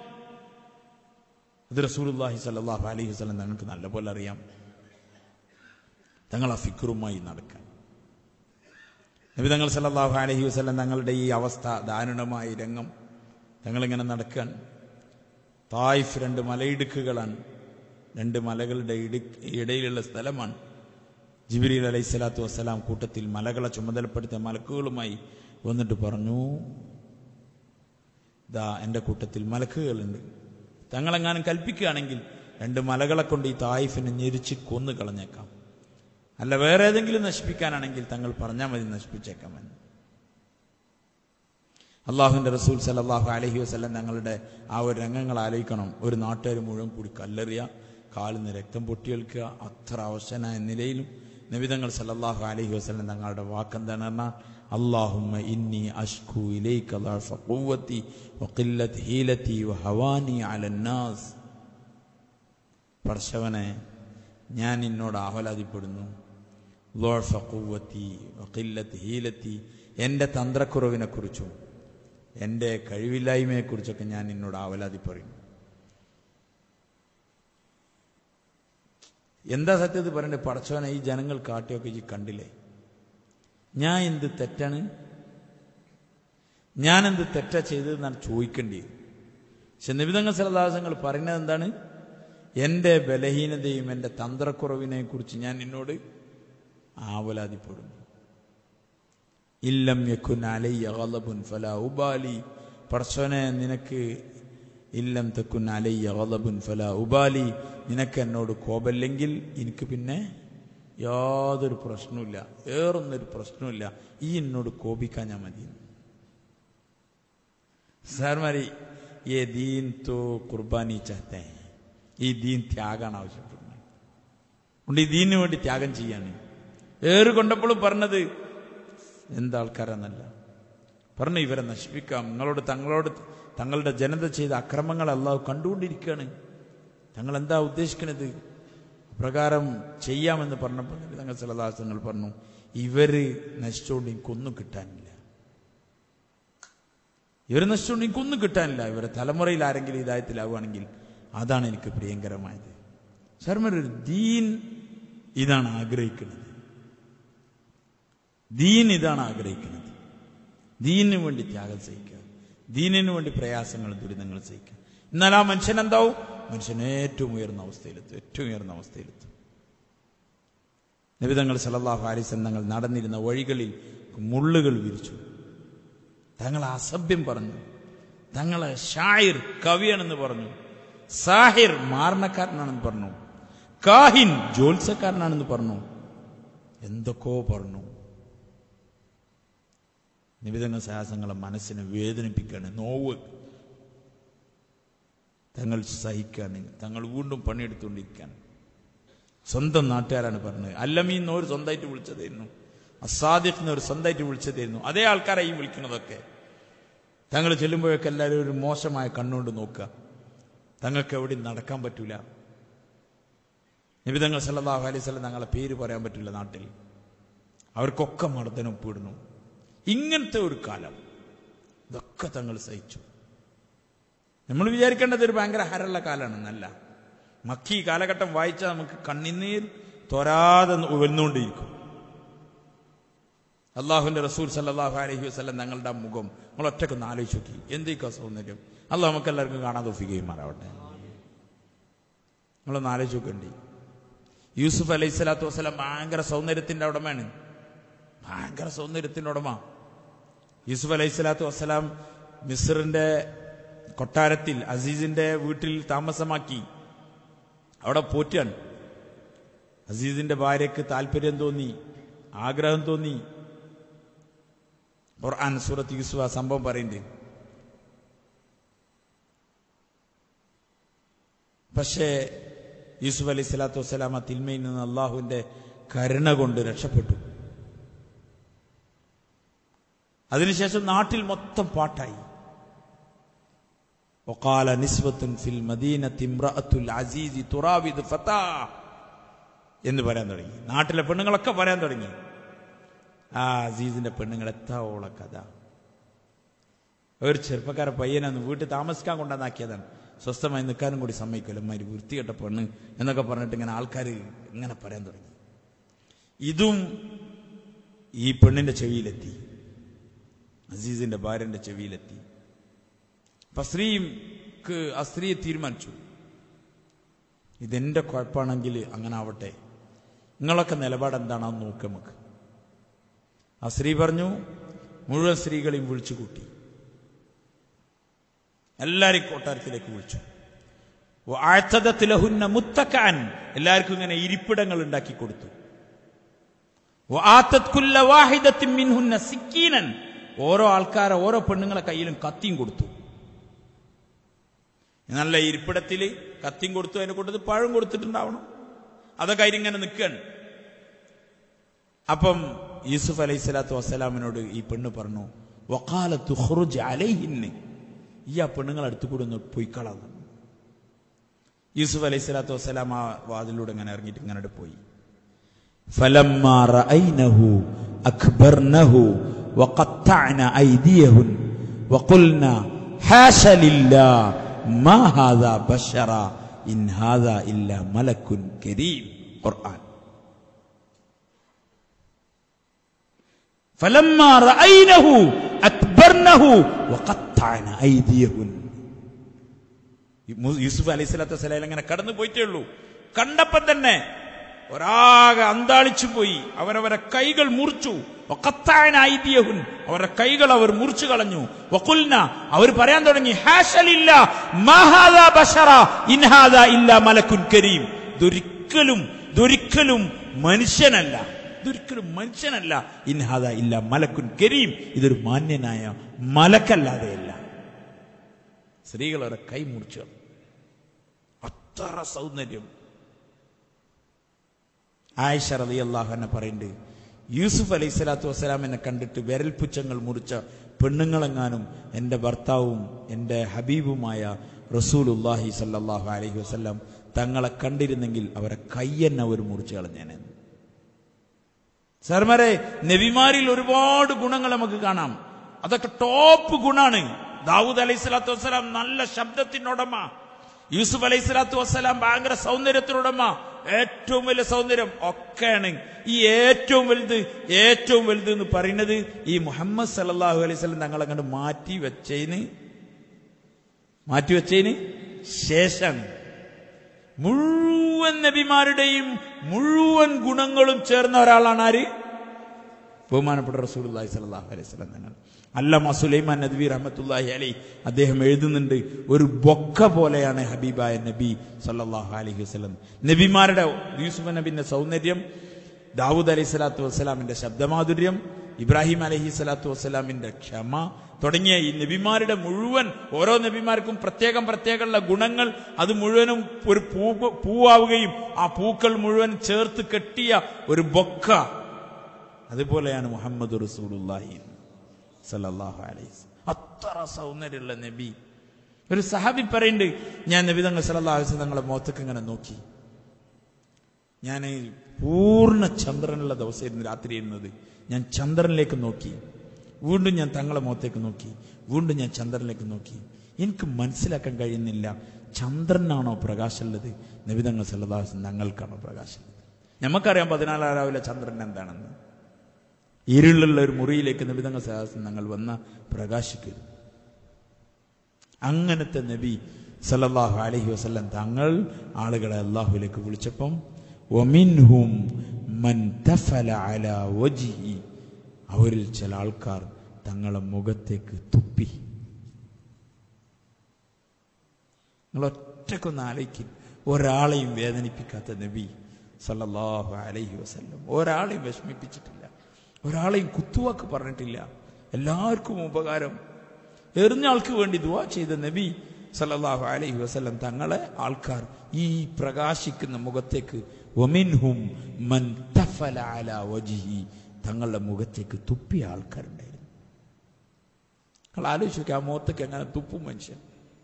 അത് റസൂലുള്ളാഹി സ്വല്ലല്ലാഹു അലൈഹി വസല്ലം തങ്ങൾക്ക് നല്ലപോലെ അറിയാം. തങ്ങൾ ആ ഫിക്കറുമായി നടക്കാൻ നബി തങ്ങൾ സല്ലല്ലാഹു അലൈഹി വസല്ലം തങ്ങളുടെ ഈ അവസ്ഥ, ദാരുണമായ രംഗം, തങ്ങളിങ്ങനെ നടക്കാൻ. തായിഫ് 2 മലയിടുക്കുകളാണ്, 2 മലകളുടെ ഇടയിലുള്ള സ്ഥലമാണ്. ജിബ്രീൽ അലൈഹിസ്സലാത്തു വസ്സലാം കൂട്ടത്തിൽ മലകളെ ചുമതലപ്പെടുത്തിയ മലക്കുകളുമായി വന്നിട്ട് പറഞ്ഞു, ദാ എൻ്റെ കൂട്ടത്തിൽ മലക്കുകളുണ്ട്, തങ്ങളെങ്ങാനും കൽപ്പിക്കുകയാണെങ്കിൽ 2 മലകളെ കൊണ്ട് ഈ തായിഫിനെ ഞെരിച്ച് കൊന്നു കളഞ്ഞേക്കാം, അല്ല വേറെ ഏതെങ്കിലും നശിപ്പിക്കാനാണെങ്കിൽ തങ്ങൾ പറഞ്ഞാൽ മതി, നശിപ്പിച്ചേക്കാമെന്ന്. അള്ളാഹുവിന്റെ റസൂൽ സല്ലല്ലാഹു അലൈഹി വസല്ലം തങ്ങളുടെ ആ ഒരു രംഗങ്ങൾ ആലോചിക്കണം. ഒരു നാട്ടുകാർ മുഴുവൻ കൂടി കല്ലെറിയ, കാലിന്ന് രക്തം പൊട്ടിയെടുക്കുക, അത്ര അവശനായ നിലയിലും നബി തങ്ങൾ സല്ലല്ലാഹു അലൈഹി വസല്ലം തങ്ങളുടെ വാക്കെന്താണ് പറഞ്ഞാൽ, അല്ലാഹുമ്മ ഇന്നി അഷ്കു ഇലൈക ളഅഫ ഖുവ്വതി വഖില്ലത ഹീലതി വഹവാനി അലന്നാസ്. പടച്ചവനെ, ഞാൻ നിന്നോട് ആഹ്ലാദിപ്പെടുന്നു, ളഅഫ ഖുവ്വതി വഖില്ലത ഹീലതി, എൻ്റെ തന്ത്രക്കുറവിനെ കുറിച്ചും എൻ്റെ കഴിവില്ലായ്മയെക്കുറിച്ചൊക്കെ ഞാൻ നിന്നോട് ആവലാതി പറയും. എന്താ സത്യത്തിൽ പറയണ്ടേ? പടച്ചവനെ, ഈ ജനങ്ങൾ കാട്ടിയൊക്കെ ഈ കണ്ടില്ലേ, ഞാൻ എന്ത് തെറ്റാണ്, ഞാൻ എന്ത് തെറ്റാ ചെയ്തതെന്നാണ് ചോദിക്കേണ്ടി. പക്ഷെ നബി തങ്ങൾ സല്ലല്ലാഹു അലൈഹി വസല്ലം പറയുന്നത് എന്താണ്? എൻ്റെ ബലഹീനതയും എൻ്റെ തന്ത്രക്കുറവിനെ കുറിച്ച് ഞാൻ നിന്നോട് ആവലാതിപ്പെടുന്നു. ഇല്ലം യകുൻ അലയ്യ ഗളബുൻ ഫലാ ഉബാലി. പടച്ചവനെ, നിനക്ക് ഇല്ലം തകുൻ അലയ്യ ഗളബുൻ ഫലാ ഉബാലി, നിനക്ക് എന്നോട് കോപമില്ലെങ്കിൽ എനിക്ക് പിന്നെ യാതൊരു പ്രശ്നമില്ല, ഏറൊന്നൊരു പ്രശ്നമില്ല, ഈ എന്നോട് കോപിക്കാൻ ഞാൻ മതി. സാർമാരി, ये दीन तो कुर्बानी चाहते हैं, ഈ ദീൻ ത്യാഗമാണ് ആവശ്യപ്പെടുന്നത്. അതുകൊണ്ട് ഈ ദീനിന് വേണ്ടി ത്യാഗം ചെയ്യാണ്. ഏറ് കൊണ്ടപ്പോഴും പറഞ്ഞത് എന്താൾക്കാരെന്നല്ല, പറഞ്ഞു ഇവരെ നശിപ്പിക്കാം, തങ്ങളുടെ ജനത ചെയ്ത അക്രമങ്ങൾ അള്ളാഹു കണ്ടുകൊണ്ടിരിക്കുകയാണ്, തങ്ങൾ എന്താ ഉദ്ദേശിക്കുന്നത്, അപ്രകാരം ചെയ്യാമെന്ന് പറഞ്ഞപ്പോൾ നബി തങ്ങൾ സല്ലല്ലാഹു അലൈഹി വസല്ലം പറഞ്ഞു, ഇവര് നശിച്ചുകൊണ്ട് എനിക്കൊന്നും കിട്ടാനില്ല, ഇവരെ നശിച്ചുകൊണ്ട് എനിക്കൊന്നും കിട്ടാനില്ല, ഇവരെ തലമുറയിൽ ആരെങ്കിലും ഹിദായത്തിലാവുകയാണെങ്കിൽ അതാണ് എനിക്ക് പ്രിയങ്കരമായത്. ശർമ്മൊരു ദീൻ ഇതാണ് ആഗ്രഹിക്കുന്നത്, ദീൻ ഇതാണ് ആഗ്രഹിക്കുന്നത്. ദീനിന് വേണ്ടി ത്യാഗം സഹിക്കുക, ദീനിന് വേണ്ടി പ്രയാസങ്ങളും ദുരിതങ്ങൾ സഹിക്കുക. എന്നാൽ ആ മനുഷ്യൻ എന്താവും? മനുഷ്യൻ ഏറ്റവും ഉയർന്ന അവസ്ഥയിലെത്തും. നബി തങ്ങൾ സല്ലല്ലാഹു അലൈഹി വസല്ലം തങ്ങൾ നടന്നിരുന്ന വഴികളിൽ മുള്ളുകൾ വിരിച്ചു, തങ്ങളെ അസഭ്യം പറഞ്ഞു, തങ്ങളെ ഷായിർ കവിയാണെന്ന് പറഞ്ഞു, സാഹിർ മാരണക്കാരനാണെന്ന് പറഞ്ഞു, കാഹിൻ ജ്യോത്സ്യക്കാരനാണെന്ന് പറഞ്ഞു, എന്തൊക്കെയോ പറഞ്ഞു. നിബിതങ്ങൾ സാഹസങ്ങളെ മനസ്സിനെ വേദനിപ്പിക്കുകയാണ്, നോവ് തങ്ങൾ സഹിക്കാണ്, തങ്ങൾ വീണ്ടും പണിയെടുത്തുകൊണ്ടിരിക്കുകയാണ്. സ്വന്തം നാട്ടുകാരാണ് പറഞ്ഞത്. അല്ലമീൻ എന്നൊരു സ്വന്തമായിട്ട് വിളിച്ചതായിരുന്നു, അസാദിഖ് എന്നൊരു സ്വന്തമായിട്ട് വിളിച്ചതായിരുന്നു. അതേ ആൾക്കാരായി വിളിക്കുന്നതൊക്കെ. തങ്ങൾ ചെല്ലുമ്പോഴൊക്കെ എല്ലാവരും ഒരു മോശമായ കണ്ണുകൊണ്ട് നോക്കുക, തങ്ങൾക്ക് എവിടെയും നടക്കാൻ പറ്റൂല. നബി തങ്ങൾ സല്ലല്ലാഹു അലൈഹി വസല്ലം തങ്ങളെ പേര് പറയാൻ പറ്റില്ല നാട്ടിൽ, അവർക്കൊക്കെ മർദ്ദനം ഒപ്പിടുന്നു. ഇങ്ങനത്തെ ഒരു കാലം ഇതൊക്കെ തങ്ങൾ സഹിച്ചു. നമ്മൾ വിചാരിക്കേണ്ടത് ഒരു ഭയങ്കര ഹരമുള്ള കാലമാണെന്നല്ല. മക്കി കാലഘട്ടം വായിച്ചാൽ നമുക്ക് കണ്ണുനീർ തൊരാതെ വന്നുകൊണ്ടിരിക്കും. അള്ളാഹുവിന്റെ റസൂൽ സല്ലല്ലാഹു അലൈഹി വസല്ലം തങ്ങളുടെ മുഖം നിങ്ങൾ ഒറ്റക്കൊന്ന് ആലോചിച്ച് നോക്കി, എന്തൊക്കെ സൗന്ദര്യം. അള്ളാഹു നമുക്ക് എല്ലാവർക്കും കാണാൻ തൗഫീഖ് ചെയ്യുമാറാവട്ടെ. നിങ്ങളൊന്ന് ആലോചിച്ച് നോക്കണ്ടി. യൂസുഫ് അലൈഹി സ്വലാത്തു വസ്സലാം ഭയങ്കര സൗന്ദര്യത്തിന്റെ ഉടമയാണ്, ഭയങ്കര സൗന്ദര്യത്തിന്റെ ഉടമ. യൂസുഫ് അലൈഹി സ്വലാത്തു വസ്സലാം മിസ്റിന്റെ കൊട്ടാരത്തിൽ അസീസിന്റെ വീട്ടിൽ താമസമാക്കി, അവിടെ പോറ്റാണ്. അസീസിന്റെ ഭാര്യയ്ക്ക് താല്പര്യം തോന്നി, ആഗ്രഹം തോന്നി. ഖുർആൻ സൂറത്ത് യൂസുഫ് ആ സംഭവം പറയുന്നുണ്ട്. പക്ഷേ യൂസുഫ് അലൈഹി സ്വലാത്തു വസ്സലാം ആ തിന്മയിൽ നിന്ന് അള്ളാഹുവിന്റെ കരുണ കൊണ്ട് രക്ഷപ്പെട്ടു. അതിനുശേഷം നാട്ടിൽ മൊത്തം പാട്ടായി. وقال نسوة في المدينة امرأة العزيز تراود فتاة എന്ന് പറയാൻ തുടങ്ങി. നാട്ടിലെ പെണ്ണുങ്ങളൊക്കെ പറയാൻ തുടങ്ങി, ആ അസീസിന്റെ പെണ്ണുങ്ങൾ എത്താവോള കഥ. ഒരു ചെറുപ്പക്കാരെ പയ്യനൊന്ന് വീട്ടിൽ താമസിക്കാൻ കൊണ്ടുവന്നാക്കിയതാണ്. സ്വസ്ഥമായി നിൽക്കാനും കൂടി സമ്മതിക്കില്ല, അമ്മ വൃത്തികെട്ട പെണ്ണ് എന്നൊക്കെ പറഞ്ഞിട്ട് ഇങ്ങനെ ആൾക്കാർ ഇങ്ങനെ പറയാൻ തുടങ്ങി. ഇതും ഈ പെണ്ണിന്റെ ചെവിയിലെത്തി, അസീസിന്റെ ഭാര്യന്റെ ചെവിയിലെത്തി. അപ്പൊ ആ സ്ത്രീ തീരുമാനിച്ചു, ഇതെന്റെ കുഴപ്പമാണെങ്കിൽ അങ്ങനെ ആവട്ടെ, നിങ്ങളൊക്കെ നിലപാട് എന്താണെന്ന് നോക്കാം നമുക്ക്. ആ സ്ത്രീ പറഞ്ഞു, മുഴുവൻ സ്ത്രീകളെയും വിളിച്ചു കൂട്ടി, എല്ലാരെയും കൊട്ടാരത്തിലേക്ക് വിളിച്ചു. മുത്തക്കാൻ, എല്ലാവർക്കും ഇങ്ങനെ ഇരിപ്പിടങ്ങൾ ഉണ്ടാക്കി കൊടുത്തു. ഓരോ ആൾക്കാരെ ഓരോ പെണ്ണുങ്ങളെ കയ്യിലും കത്തിയും കൊടുത്തു. നല്ല ഇരിപ്പിടത്തിൽ കത്തിയും കൊടുത്തു, അതിനെ കൊടുത്ത് പഴം കൊടുത്തിട്ടുണ്ടാവണം. അതൊക്കെ അതിലിങ്ങനെ നിൽക്കുകയാണ്. അപ്പം യൂസുഫ് അലൈഹി സ്വലാത്തു വസ്സലാമിനോട് ഈ പെണ്ണ് പറഞ്ഞു, വഖാലത്തു ഖുറുജ് അലൈഹിന്ന്, ഈ ആ പെണ്ണുങ്ങളെ അടുത്ത് കൂടെ ഒന്ന് പോയിക്കളാം. യൂസുഫ് അലൈഹി സ്വലാത്തു വസ്സലാം ആ വാതിലൂടെ ഇങ്ങനെ ഇറങ്ങിയിട്ട് ഇങ്ങനെ പോയി. ഫലമ്മാ റഅയ്നഹു അക്ബർനഹു വഖത്തഅന ഐദിയഹുൻ വഖുൽന ഹാശ ലില്ലാഹ് മാ ഹാദാ ബശറ ഇൻ ഹാദാ ഇല്ലാ മലക്കുൻ കരീം. ഖുർആൻ. ഫലമ്മാ റഅയ്നഹു അക്ബർനഹു വഖത്തഅന ഐദിയഹുൻ. യൂസുഫ് അലൈഹി സ്വലാത്തു വസ്സലാം ഇങ്ങനെ കടന്നു പോയിട്ടേ ഉള്ളൂ. കണ്ടപ്പം തന്നെ ഒരാകെ അന്താളിച്ചു പോയി. അവരവരെ കൈകൾ മുറിച്ചു. വഖത്തഅന ഐദിയഹുൻ, അവരുടെ കൈകൾ അവർ മുറിച്ചു കളഞ്ഞു. വഖുൽന, അവർ പറയാൻ തുടങ്ങി, ഹാശ ലില്ലാഹ് മാ ഹാദാ ബശറ ഇൻ ഹാദാ ഇല്ലാ മലക്കുൻ കരീം. ഇതൊരിക്കലും മനുഷ്യനല്ല, ഇൻ ഹാദാ ഇല്ലാ മലക്കുൻ കരീം, ഇതൊരു മാന്യനായ മലക്കല്ലാതെയല്ല. സ്ത്രീകളവരെ കൈ മുറിച്ചു. അത്ര സൗന്ദര്യം. ആയിഷ റളിയല്ലാഹു അൻഹ പറയുന്നുണ്ട്, യൂസുഫ് അലൈഹി സ്വലാത്തു വസ്സലാമിനെ കണ്ടിട്ട് വിരൽപുച്ഛങ്ങൾ മുറിച്ച പെണ്ണുങ്ങളെങ്ങാനും എൻ്റെ ഭർത്താവും എൻ്റെ ഹബീബുമായ റസൂലുള്ളാഹി സ്വല്ലല്ലാഹു അലൈഹി വസല്ലം തങ്ങളെ കണ്ടിരുന്നെങ്കിൽ അവരെ കയ്യെന്നെ അവർ മുറിച്ചു കളഞ്ഞേനെ. സർമരെ, നബിമാരിൽ ഒരുപാട് ഗുണങ്ങൾ നമുക്ക് കാണാം. അതൊക്കെ ടോപ്പ് ഗുണാണ്. ദാവൂദ് അലൈഹി സ്വലാത്തു വസ്സലാം നല്ല ശബ്ദത്തിനുടമ, യൂസുഫ് അലൈഹി സ്വലാത്തു വസ്സലാം ഭയങ്കര സൗന്ദര്യത്തിനുടമ, ഏറ്റവും വലിയ സൗന്ദര്യം ഒക്കെയാണ്. ഈ ഏറ്റവും വലുത് എന്ന് പറയുന്നത് ഈ മുഹമ്മദ് സല്ലല്ലാഹു അലൈഹി വസല്ലം തങ്ങളെ കണ്ട് മാറ്റിവെച്ചതിന് ശേഷമാണ്. മുഴുവൻ നബിമാരുടെയും മുഴുവൻ ഗുണങ്ങളും ചേർന്ന ഒരാളാണ് ആര്? ബഹുമാനപ്പെട്ട റസൂലുള്ളാഹി സ്വല്ലല്ലാഹു അലൈഹി വസല്ലം തങ്ങൾ. അല്ലമ സുലൈമാൻ നദ്വി റഹ്മത്തുള്ളാഹി അലൈഹി അദ്ദേഹം എഴുതുന്നുണ്ട്, ഒരു ബൊക്ക പോലെയാണ് ഹബീബായ നബി സല്ലല്ലാഹു അലൈഹി വസല്ലം. നബിമാരുടെ യൂസുഫ് നബിന്റെ സൗന്ദര്യം, ദാവൂദ് അലൈഹി സ്വലാത്തു വസ്സലാമിന്റെ ശബ്ദമാധുര്യം, ഇബ്രാഹിം അലൈഹി സ്വലാത്തു വസ്സലാമിന്റെ ക്ഷമ തുടങ്ങിയ ഈ നബിമാരുടെ മുഴുവൻ, ഓരോ നബിമാർക്കും പ്രത്യേകമുള്ള ഗുണങ്ങൾ, അത് മുഴുവനും ഒരു പൂവാവുകയും ആ പൂക്കൾ മുഴുവൻ ചേർത്ത് കെട്ടിയ ഒരു ബൊക്ക. അതുപോലെയാണ് മുഹമ്മദ് റസൂലുള്ളാഹി സല്ലല്ലാഹു അലൈഹി വസല്ലം. അത്ര സൗന്ദര്യമുള്ള നബി. ഒരു സഹാബി പറയുന്നുണ്ട്, ഞാൻ നബി തങ്ങൾ സല്ലല്ലാഹു അലൈഹി വസല്ലം തങ്ങളെ മുഖത്തേക്ക് ഇങ്ങനെ നോക്കി. ഞാൻ പൂർണ്ണ ചന്ദ്രനുള്ള ദിവസമായിരുന്നു രാത്രി ഇരുന്നത്. ഞാൻ ചന്ദ്രനിലേക്ക് നോക്കി, വീണ്ടും ഞാൻ തങ്ങളെ മുഖത്തേക്ക് നോക്കി, വീണ്ടും ഞാൻ ചന്ദ്രനിലേക്ക് നോക്കി. എനിക്ക് മനസ്സിലാക്കാൻ കഴിയുന്നില്ല, ചന്ദ്രനാണോ പ്രകാശമുള്ളത്, നബി തങ്ങൾ സല്ലല്ലാഹു അലൈഹി വസല്ലം തങ്ങൾക്കാണോ പ്രകാശമുള്ളത്? നമുക്കറിയാം 14 രാവിലെ ചന്ദ്രൻ എന്താണെന്ന്. ഇരുളുള്ള ഒരു മുറിയിലേക്ക് നബി തങ്ങൾ ഞങ്ങൾ വന്ന പ്രകാശിക്കരുത്. അങ്ങനത്തെ നബി സല്ലല്ലാഹു അലൈഹി വസല്ലം തങ്ങൾ ആളുകളെ അല്ലാഹുവിലേക്ക് വിളിച്ചപ്പം വമിൻഹും മൻ തഫല അലാ വജ്ഹി, അവരിൽ ചില ആൾക്കാർ തങ്ങളുടെ മുഖത്തേക്ക് തുപ്പി. നിങ്ങൾ ഒറ്റക്കൊന്ന് ആലോചിക്കും, ഒരാളെയും വേദനിപ്പിക്കാത്ത നബി സല്ലല്ലാഹു അലൈഹി വസല്ലം ഒരാളെയും വിഷമിപ്പിച്ചിട്ടില്ല, ഒരാളെയും കുത്തുവാക്ക് പറഞ്ഞിട്ടില്ല. എല്ലാവർക്കും ഉപകാരം എറിഞ്ഞ ആൾക്ക് വേണ്ടി ദുആ ചെയ്ത നബി സല്ലല്ലാഹു അലൈഹി വസല്ലം തങ്ങളെ ആൾക്കാർ ഈ പ്രകാശിക്കുന്ന മുഖത്തേക്ക് വമിൻഹും മൻ തഫല അലാ വജ്ഹി, തങ്ങളുടെ മുഖത്തേക്ക് തുപ്പിയ ആൾക്കാരുണ്ടായിരുന്നു. നിങ്ങൾ ആലോചിച്ചു, ആ മുഖത്തേക്ക് എങ്ങനെ തുപ്പും മനുഷ്യൻ?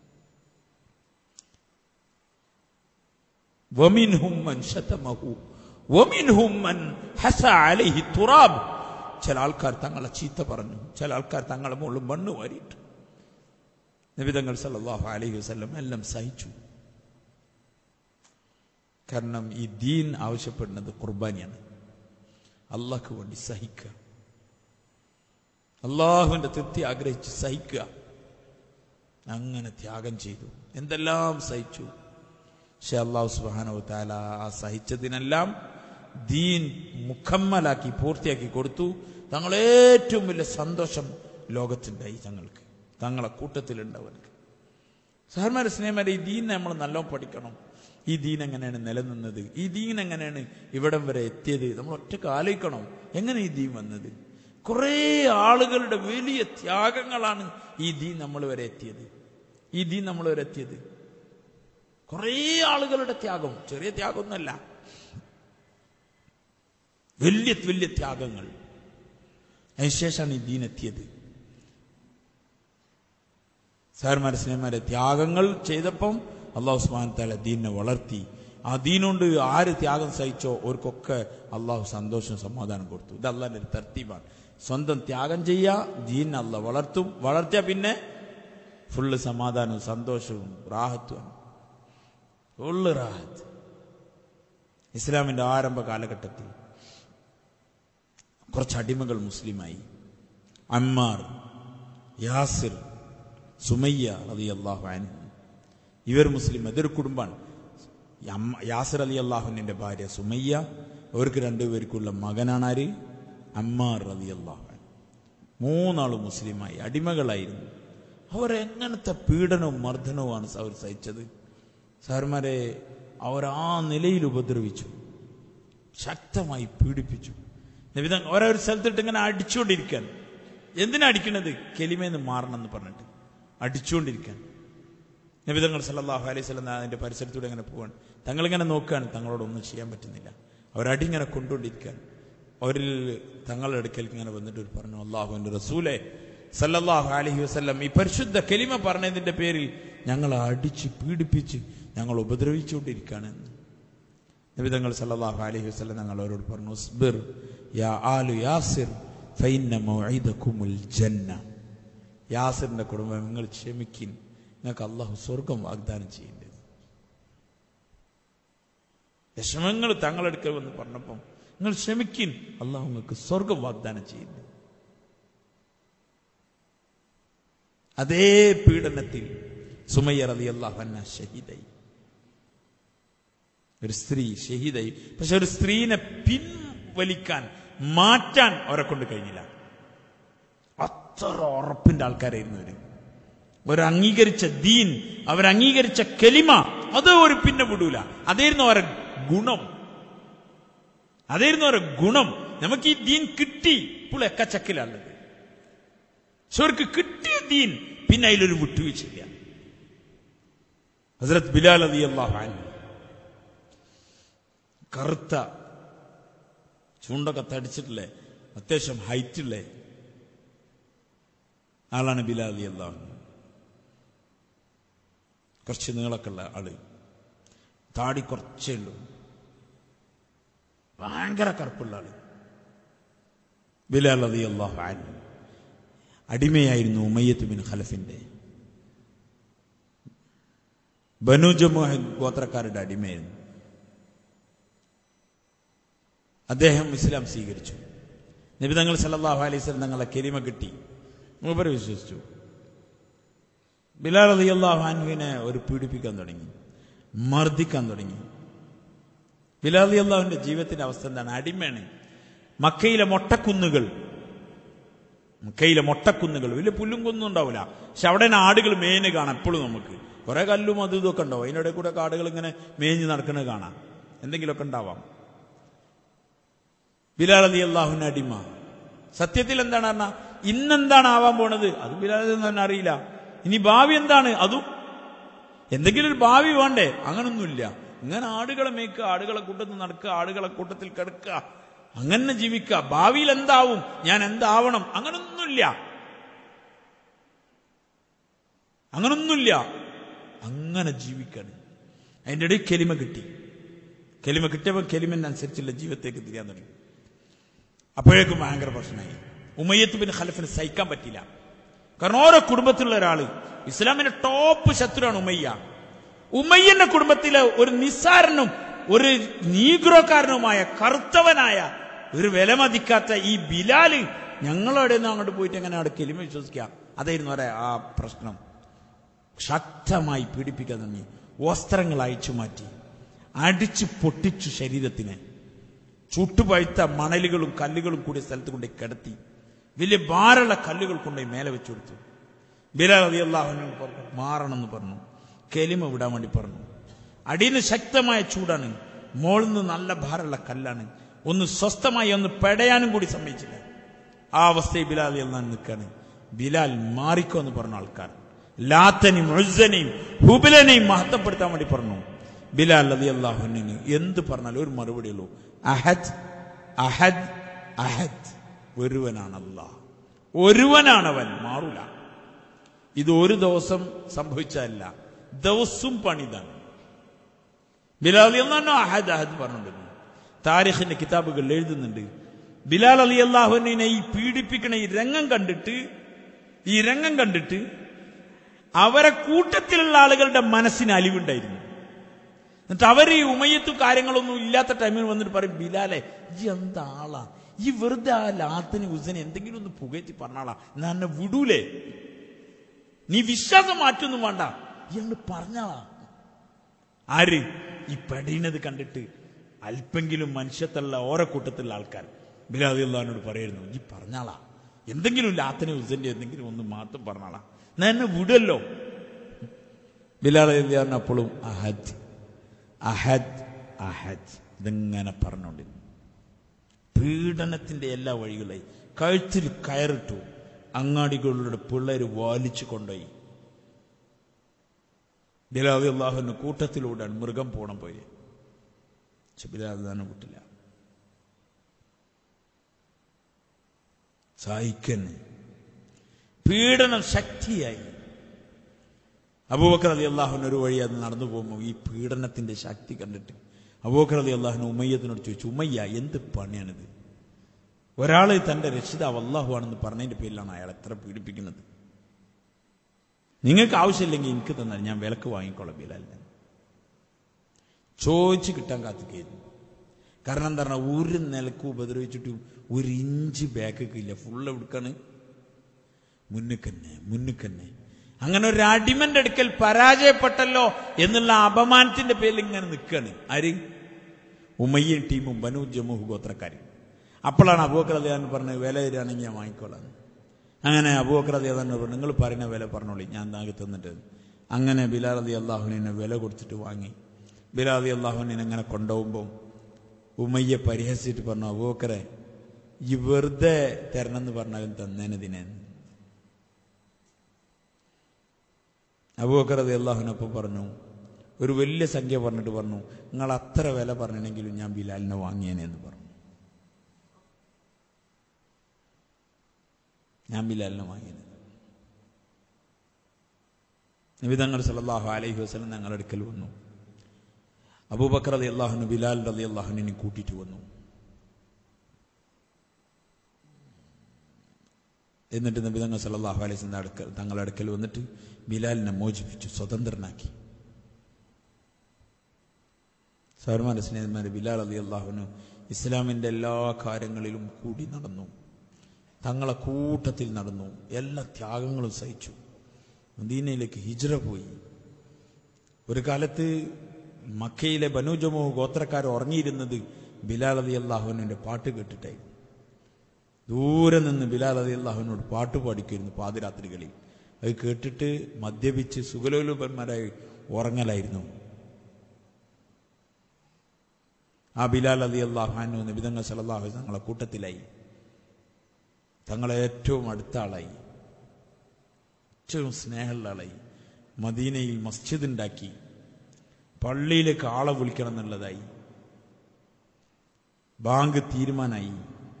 വമിൻഹും മൻ ശതമഹു വമിൻഹും മൻ ഹസ അലൈഹി തുറാബ്, ചില ആൾക്കാർ തങ്ങളെ ചീത്ത പറഞ്ഞു, ചില ആൾക്കാർ തങ്ങളെ മുകളിൽ മണ്ണ് വാരിയിട്ടു. നബി തങ്ങൾ സല്ലല്ലാഹു അലൈഹി വസല്ലം എല്ലാം സഹിച്ചു. കാരണം ഈ ദീൻ ആവശ്യപ്പെടുന്നത് ഖുർബാനിയാണ്. അള്ളാഹ്ക്ക് വേണ്ടി സഹിക്കുക, അള്ളാഹുവിന്റെ തൃപ്തി ആഗ്രഹിച്ച് സഹിക്കുക. അങ്ങനെ ത്യാഗം ചെയ്തു, എന്തെല്ലാം സഹിച്ചു. പക്ഷെ അല്ലാഹു സുബ്ഹാനഹു വ തആല ആ സഹിച്ചതിനെല്ലാം ദീൻ മുക്കമ്മലാക്കി പൂർത്തിയാക്കി കൊടുത്തു. തങ്ങൾ ഏറ്റവും വലിയ സന്തോഷം ലോകത്തുണ്ടായി തങ്ങൾക്ക്, തങ്ങളെ കൂട്ടത്തിലുണ്ടവർക്ക്. സഹോദരന്മാരെ, സ്നേഹന്മാരെ, ഈ ദീൻ നമ്മൾ നല്ലോണം പഠിക്കണം. ഈ ദീൻ എങ്ങനെയാണ് നിലനിന്നത്, ഈ ദീൻ എങ്ങനെയാണ് ഇവിടം വരെ എത്തിയത്, നമ്മൾ ഒറ്റക്ക് ആലോചിക്കണം. എങ്ങനെ ഈ ദീൻ വന്നത്? കുറേ ആളുകളുടെ വലിയ ത്യാഗങ്ങളാണ് ഈ ദീൻ നമ്മൾ വരെ എത്തിയത്. ഈ ദീൻ നമ്മൾ വരെ എത്തിയത് കുറേ ആളുകളുടെ ത്യാഗം, ചെറിയ ത്യാഗമൊന്നുമല്ല, വലിയ വലിയ ത്യാഗങ്ങൾ. അതിനുശേഷമാണ് ഈ ദീൻ എത്തിയത്. സഹോദരന്മാരെ, സ്നേഹന്മാരെ, ത്യാഗങ്ങൾ ചെയ്തപ്പം അല്ലാഹു സുബ്ഹാനഹു വ തആല ദീനിനെ വളർത്തി. ആ ദീനുകൊണ്ട് ആര് ത്യാഗം സഹിച്ചോ അവർക്കൊക്കെ അള്ളാഹു സന്തോഷവും സമാധാനം കൊടുത്തു. ഇത് അള്ളാഹിന്റെ ഒരു തർത്തീബാണ്. സ്വന്തം ത്യാഗം ചെയ്യുക, ദീനിനെ അള്ളാഹ് വളർത്തും. വളർത്തിയ പിന്നെ ഫുള്ള് സമാധാനവും സന്തോഷവും റാഹത്തുമാണ്, ഫുള്ള് റാഹത്ത്. ഇസ്ലാമിന്റെ ആരംഭ കാലഘട്ടത്തിൽ കുറച്ച് അടിമകൾ മുസ്ലിമായി. അമ്മാർ, യാസിർ, സുമയ്യ റളിയല്ലാഹു അൻഹു, ഇവർ മുസ്ലിം. ഇതൊരു കുടുംബമാണ്. യാസിർ റളിയല്ലാഹുവിന്റെ ഭാര്യ സുമയ്യ, അവർക്ക് രണ്ടുപേർക്കുള്ള മകനാണ് ആര്? അമ്മാർ റളിയല്ലാഹു അൻഹു. മൂന്നാളും മുസ്ലിമായി, അടിമകളായിരുന്നു. അവരെങ്ങനത്തെ പീഡനവും മർദ്ദനവുമാണ് അവർ സഹിച്ചത്. സാർമാരെ, അവർ ആ നിലയിൽ ഉപദ്രവിച്ചു, ശക്തമായി പീഡിപ്പിച്ചു. നബി ഓരോ സ്ഥലത്തിട്ട് ഇങ്ങനെ അടിച്ചുകൊണ്ടിരിക്കാൻ. എന്തിനാ അടിക്കണത്? കെലിമേന്ന് മാറണമെന്ന് പറഞ്ഞിട്ട് അടിച്ചുകൊണ്ടിരിക്കാൻ. നബി തങ്ങൾ സല്ലല്ലാഹു അലൈഹി വസല്ലം അതിന്റെ പരിസരത്തൂടെ ഇങ്ങനെ പോവാണ്. തങ്ങളിങ്ങനെ നോക്കുകയാണ്, തങ്ങളോടൊന്നും ചെയ്യാൻ പറ്റുന്നില്ല. അവരടി ഇങ്ങനെ കൊണ്ടുകൊണ്ടിരിക്കാൻ. അവരിൽ തങ്ങളുടെ അടുക്കലേക്ക് ഇങ്ങനെ വന്നിട്ട് പറഞ്ഞു, അല്ലാഹുവിന്റെ റസൂലേ സല്ലല്ലാഹു അലൈഹി വസല്ലം ഈ പരിശുദ്ധ കെലിമ പറഞ്ഞതിന്റെ പേരിൽ ഞങ്ങളെ അടിച്ച് പീഡിപ്പിച്ച് ഞങ്ങൾ ഉപദ്രവിച്ചുകൊണ്ടിരിക്കുകയാണെന്ന്. നബി തങ്ങൾ സല്ലല്ലാഹു അലൈഹി വസല്ലം ഞങ്ങൾ അവരോട് പറഞ്ഞു, ഉസ്ബിർ യാ ആലു യാസിർ ഫഇന്ന മൗഇദകുമുൽ ജന്ന. യാസിറിന്റെ കുടുംബം, നിങ്ങൾ ക്ഷമിക്കിൻ, നിങ്ങൾക്ക് അള്ളാഹു സ്വർഗം വാഗ്ദാനം ചെയ്യേണ്ടത്. വിഷമങ്ങൾ തങ്ങളെടുക്കൽ വന്ന് പറഞ്ഞപ്പം നിങ്ങൾ ക്ഷമിക്കിൻ, അള്ളാഹു നിങ്ങൾക്ക് സ്വർഗം വാഗ്ദാനം ചെയ്യുന്നത്. അതേ പീഡനത്തിൽ സുമയ്യ റളിയല്ലാഹു അൻഹ ഷഹീദായി. ഒരു സ്ത്രീ ഷഹീദായി. പക്ഷെ ഒരു സ്ത്രീനെ പിൻവലിക്കാൻ, മാറ്റാൻ അവരെ കൊണ്ട് കഴിഞ്ഞില്ല. അത്ര ഉറപ്പിന്റെ ആൾക്കാരായിരുന്നു അവര്. അവരംഗീകരിച്ച ദീൻ, അവരംഗീകരിച്ച കെലിമ, അത് ഒരു പിന്നെ വിടൂല. അതായിരുന്നു അവരുടെ ഗുണം, അതായിരുന്നു അവരുടെ ഗുണം. നമുക്ക് ഈ ദീൻ കിട്ടി, ഇപ്പോൾ എക്കച്ചക്കിലുള്ളത്. പക്ഷെ അവർക്ക് കിട്ടിയ ദീൻ പിന്നെ അതിലൊരു വിട്ടുവീഴ്ചയില്ല. ഹസ്രത്ത് ബിലാൽ റളിയല്ലാഹു അൻഹു, കറുത്ത ചൂണ്ടൊക്കെ തടിച്ചിട്ടില്ലേ, അത്യാവശ്യം ഹൈറ്റുള്ളേ ആളാണ് ബിലാൽ റളിയല്ലാഹു അൻഹു. കുറച്ച് നീളൊക്കെ ഉള്ള ആള്, താടി കുറച്ചേ ഉള്ളൂ, ഭയങ്കര കറുപ്പുള്ള ആള് ബിലാൽ റളിയല്ലാഹു അൻഹു. അടിമയായിരുന്നു ഉമയ്യത്ത് ബിൻ ഖലഫിന്റെ, ബനു ജമുഅ ഗോത്രക്കാരുടെ അടിമയായിരുന്നു. അദ്ദേഹം ഇസ്ലാം സ്വീകരിച്ചു. നബി തങ്ങൾ സല്ലല്ലാഹു അലൈഹി വസല്ലം തങ്ങളെ കലിമ കിട്ടി, മൂപ്പര് വിശ്വസിച്ചു. ബിലാൽ റളിയല്ലാഹു അൻഹുവിനെ ഒരു പീഡിപ്പിക്കാൻ തുടങ്ങി, മർദ്ദിക്കാൻ തുടങ്ങി. ബിലാൽ റളിയല്ലാഹുവിന്റെ ജീവിതത്തിന്റെ അവസ്ഥ എന്താണ്? അടിമയാണ്. മക്കയിലെ മൊട്ടക്കുന്നുകൾ വലിയ പുല്ലും കുന്നും ഉണ്ടാവില്ല, പക്ഷെ അവിടെ ആടുകൾ മേഞ്ഞ് കാണാം. എപ്പോഴും നമുക്ക് കുറെ കല്ലും അതും ഇതൊക്കെ ഉണ്ടാവും, അതിനിടെ കൂടെ ആടുകൾ ഇങ്ങനെ മേഞ്ഞ് നടക്കുന്നത് കാണാം, എന്തെങ്കിലുമൊക്കെ ഉണ്ടാവാം. ബിലാൽ റളിയല്ലാഹുവിന്റെ അടിമ. സത്യത്തിൽ എന്താണ് പറഞ്ഞാൽ ഇന്നെന്താണ് ആവാൻ പോണത് അത് ബിലാലിന് തന്നെ അറിയില്ല. ഇനി ഭാവി എന്താണ് അതും എന്തെങ്കിലും ഒരു ഭാവി വേണ്ടേ? അങ്ങനൊന്നുമില്ല. ഇങ്ങനെ ആടുകളെ മേയ്ക്കുക, ആടുകളെ കൂട്ടത്തിൽ നടക്കുക, ആടുകളെ കൂട്ടത്തിൽ കിടക്കുക, അങ്ങനെ ജീവിക്കുക. ഭാവിയിൽ എന്താവും, ഞാൻ എന്താവണം, അങ്ങനൊന്നുമില്ല. അങ്ങനെ ജീവിക്കാണ്. അതിൻ്റെ ഇടയിൽ കലിമ കിട്ടിയപ്പോൾ കലിമനുസരിച്ചുള്ള ജീവിതത്തേക്ക് തിരിയാൻ തുടങ്ങി. അപ്പോഴേക്കും ഭയങ്കര പ്രശ്നമായി. ഉമയ്യത്ത് ബിൻ ഖലഫിന് സഹിക്കാൻ പറ്റില്ല. കാരണം ഓരോ കുടുംബത്തിലുള്ള ഒരാള് ഇസ്ലാമിന്റെ ടോപ്പ് ശത്രുവാണ് ഉമയ്യന്റെ കുടുംബത്തിലെ ഒരു നിസ്സാരനും ഒരു നീഗ്രോക്കാരനുമായ കറുത്തവനായ ഒരു വില മതിക്കാത്ത ഈ ബിലാല് ഞങ്ങളവിടെ നിന്ന് അങ്ങോട്ട് പോയിട്ട് എങ്ങനെ അവിടെ കലിമ വിശ്വസിക്കുക? അതായിരുന്നു ആ പ്രശ്നം. ശക്തമായി പീഡിപ്പിക്കാൻ തുടങ്ങി. വസ്ത്രങ്ങൾ അയച്ചു മാറ്റി, അടിച്ചു പൊട്ടിച്ചു, ശരീരത്തിനെ ചുട്ടുപഴുത്ത മണലുകളും കല്ലുകളും കൂടിയ സ്ഥലത്ത് കൊണ്ടുപോയി കിടത്തി, വലിയ ഭാരമുള്ള കല്ലുകൾ കൊണ്ടുപോയി മേലെ വെച്ചു കൊടുത്തു. ബിലാൽ റളിയല്ലാഹു അൻഹു പറഞ്ഞു മാറണമെന്ന് പറഞ്ഞു, കലിമ വിടാൻ വേണ്ടി പറഞ്ഞു. അടിയിൽ നിന്ന് ശക്തമായ ചൂടാണ്, മോളിൽ നിന്ന് നല്ല ഭാരമുള്ള കല്ലാണ്. ഒന്ന് സ്വസ്ഥമായി ഒന്ന് പെടയാനും കൂടി സമ്മതിച്ചില്ല. ആ അവസ്ഥയിൽ ബിലാൽ റളിയല്ലാഹു അൻഹു നിൽക്കാണ്. ബിലാൽ മാറിക്കോ എന്ന് പറഞ്ഞ ആൾക്കാർ ലാത്തനെയും ഉസ്സനെയും ഹുബലനെയും മഹത്വപ്പെടുത്താൻ വേണ്ടി പറഞ്ഞു. ബിലാൽ റളിയല്ലാഹു അൻഹു എന്ത് പറഞ്ഞാലും ഒരു മറുപടി ഉള്ളൂ, അഹദ് അഹദ് അഹദ്. ഒരുവനാണ് അല്ലാഹ്, ഒരുവനാണവൻ, മാറൂല. ഇത് ഒരു ദിവസം സംഭവിച്ചതല്ല, ദിവസവും പണിതാണ്. ബിലാൽ റളിയല്ലാഹു അൻഹു അഹദ് അഹദ് പറഞ്ഞിട്ടുണ്ട്. താരിഖിന്റെ കിതാബുകളിൽ എഴുതുന്നുണ്ട്, ബിലാൽ റളിയല്ലാഹു അൻഹുവിനെ ഈ പീഡിപ്പിക്കണ ഈ രംഗം കണ്ടിട്ട് അവരെ കൂട്ടത്തിലുള്ള ആളുകളുടെ മനസ്സിന് അലിവുണ്ടായിരുന്നു. എന്നിട്ട് അവർ ഈ ഉമയ്യത്തും കാര്യങ്ങളൊന്നും ഇല്ലാത്ത ടൈമിൽ വന്നിട്ട് പറയും, ബിലാലെ ഈ എന്താ ആളാ, ഈ വെറുതെ ആ ലാത്തിന് ഉസ്സനെ എന്തെങ്കിലും ഒന്ന് പുകയറ്റി പറഞ്ഞാളാ, എന്നാ എന്നെ വിടൂലേ, നീ വിശ്വാസം മാറ്റൊന്നും വേണ്ട, ഇയാള് പറഞ്ഞാളാ. ആര്? ഈ പെടീനത് കണ്ടിട്ട് അല്പെങ്കിലും മനുഷ്യത്തുള്ള ഓരോ കൂട്ടത്തിലുള്ള ആൾക്കാർ ബിലാൽ റളിയല്ലാഹു അൻഹു പറയായിരുന്നു, ഈ പറഞ്ഞാളാ, എന്തെങ്കിലും ലാത്തിന് ഉസ്സന്റെ എന്തെങ്കിലും ഒന്ന് മാത്രം പറഞ്ഞാളാ, എന്നാ എന്നെ വിടല്ലോ. ബിലാൽ റളിയല്ലാഹു അൻഹു അപ്പോഴും അഹദ് അഹദ് അഹദ് ഇതിങ്ങനെ പറഞ്ഞോണ്ടിരുന്നു. പീഡനത്തിന്റെ എല്ലാ വഴികളായി. കഴുത്തിൽ കയറിട്ടു, അങ്ങാടികളുടെ പിള്ളേര് വലിച്ചു കൊണ്ടുപോയി. ബിലാൽ റളിയല്ലാഹു അൻഹു കൂട്ടത്തിലൂടെയാണ് മൃഗം പോണം പോയി. ബിലാൽ തന്നെ വിട്ടില്ല. സഹിക്കന്നെ പീഡനം ശക്തിയായി. അബൂബക്കർ റളിയല്ലാഹു അൻഹു ഒരു വഴി അത് നടന്നു പോകുമ്പോൾ ഈ പീഡനത്തിന്റെ ശക്തി കണ്ടിട്ട് അബൂബക്കർ റളിയല്ലാഹു അൻഹു ഉമയ്യത്തിനോട് ചോദിച്ചു, ഉമയ്യ എന്ത് പണിയാണിത്? ഒരാള് തന്റെ രക്ഷിതാവ് അല്ലാഹു ആണെന്ന് പറഞ്ഞതിന്റെ പേരിലാണ് അയാൾ എത്ര പീഡിപ്പിക്കുന്നത്. നിങ്ങൾക്ക് ആവശ്യമില്ലെങ്കിൽ എനിക്ക് തന്നാൽ ഞാൻ വിലക്ക് വാങ്ങിക്കോളാം. ബിലാലിനെ ചോദിച്ചു കിട്ടാൻ കാത്തിക്കായിരുന്നു. കാരണം എന്താ പറഞ്ഞാൽ ഒരു നിലക്ക് ഉപദ്രവിച്ചിട്ടും ഒരു ഇഞ്ച് ബാക്കൊക്കെ ഇല്ല, ഫുള്ള് എടുക്കാണ്, മുന്നിക്കന്നെ. അങ്ങനെ ഒരു അടിമന്റെ അടുക്കൽ പരാജയപ്പെട്ടല്ലോ എന്നുള്ള അപമാനത്തിന്റെ പേരിൽ ഇങ്ങനെ നിൽക്കാണ്. ആര്? ഉമയ്യ ടീമും ബനൂ ജമൂഹ് ഗോത്രക്കാരും. അപ്പോഴാണ് അബൂബക്കർ റളിയല്ലാഹു അൻഹു പറഞ്ഞത്, വില തരികയാണെങ്കിൽ ഞാൻ വാങ്ങിക്കോളാം. അങ്ങനെ അബൂബക്കർ റളിയല്ലാഹു അൻഹു പറഞ്ഞു, നിങ്ങൾ പറയുന്ന വില പറഞ്ഞോളി, ഞാൻ താങ്കൾക്ക് തന്നിട്ട്. അങ്ങനെ ബിലാൽ റളിയല്ലാഹു അൻഹുവിനെ വില കൊടുത്തിട്ട് വാങ്ങി. ബിലാൽ റളിയല്ലാഹു അൻഹുവിനെ അങ്ങനെ കൊണ്ടുപോകുമ്പോൾ ഉമയ്യ പരിഹസിച്ചിട്ട് പറഞ്ഞു, അബൂബക്കറെ ഈ വെറുതെ തരണമെന്ന് പറഞ്ഞാലും തന്നേനതിനെന്ന്. അബൂബക്കർ റളിയല്ലാഹു അൻഹു അപ്പം പറഞ്ഞു, ഒരു വലിയ സംഖ്യ പറഞ്ഞിട്ട് പറഞ്ഞു, നിങ്ങൾ അത്ര വില പറഞ്ഞെങ്കിലും ഞാൻ ബിലാലിനെ വാങ്ങിയേനെന്ന് പറഞ്ഞു. ഞാൻ ബിലാലിനെ വാങ്ങിയത്. നബി തങ്ങൾ സല്ലല്ലാഹു അലൈഹി വസല്ലം ഞങ്ങളുടെ അടുക്കൽ വന്നു. അബൂബക്കർ റളിയല്ലാഹു അൻഹു ബിലാൽ റളിയല്ലാഹു അൻഹുവിനെ കൂട്ടിയിട്ട് വന്നു. എന്നിട്ട് നബി തങ്ങൾ സല്ലല്ലാഹു അലൈഹി വസല്ലം തങ്ങളുടെ അടുക്കൽ വന്നിട്ട് ബിലാലിനെ മോചിപ്പിച്ചു, സ്വതന്ത്രനാക്കി. സഹോദരന്മാരെ, സ്നേഹിതന്മാരെ, ബിലാൽ റളിയല്ലാഹു അൻഹു ഇസ്ലാമിൻ്റെ എല്ലാ കാര്യങ്ങളിലും കൂടി നടന്നു, തങ്ങളെ കൂട്ടത്തിൽ നടന്നു, എല്ലാ ത്യാഗങ്ങളും സഹിച്ചു. മദീനയിലേക്ക് ഹിജ്റ പോയി. ഒരു കാലത്ത് മക്കയിലെ ബനൂ ജമൂഹ് ഗോത്രക്കാർ ഉറങ്ങിയിരുന്നത് ബിലാൽ റളിയല്ലാഹു അൻഹുവിന്റെ പാട്ട് കേട്ടിട്ടായിരുന്നു. ദൂരെ നിന്ന് ബിലാൽ റളിയല്ലാഹുവിനോട് പാട്ട് പാടിക്കുമായിരുന്നു പാതിരാത്രികളിൽ. അത് കേട്ടിട്ട് മദ്യപിച്ച് സുഖലോലുപന്മാരായി ഉറങ്ങലായിരുന്നു. ആ ബിലാൽ റളിയല്ലാഹു അൻഹു നബി തങ്ങൾ സല്ലല്ലാഹു അലൈഹി വസല്ലം തങ്ങളെ കൂട്ടത്തിലായി, തങ്ങളെ ഏറ്റവും അടുത്ത ആളായി, ഏറ്റവും സ്നേഹമുള്ള ആളായി. മദീനയിൽ മസ്ജിദ് ഉണ്ടാക്കി, പള്ളിയിലേക്ക് ആളെ വിളിക്കണം എന്നുള്ളതായി, ബാങ്ക് തീരുമാനമായി.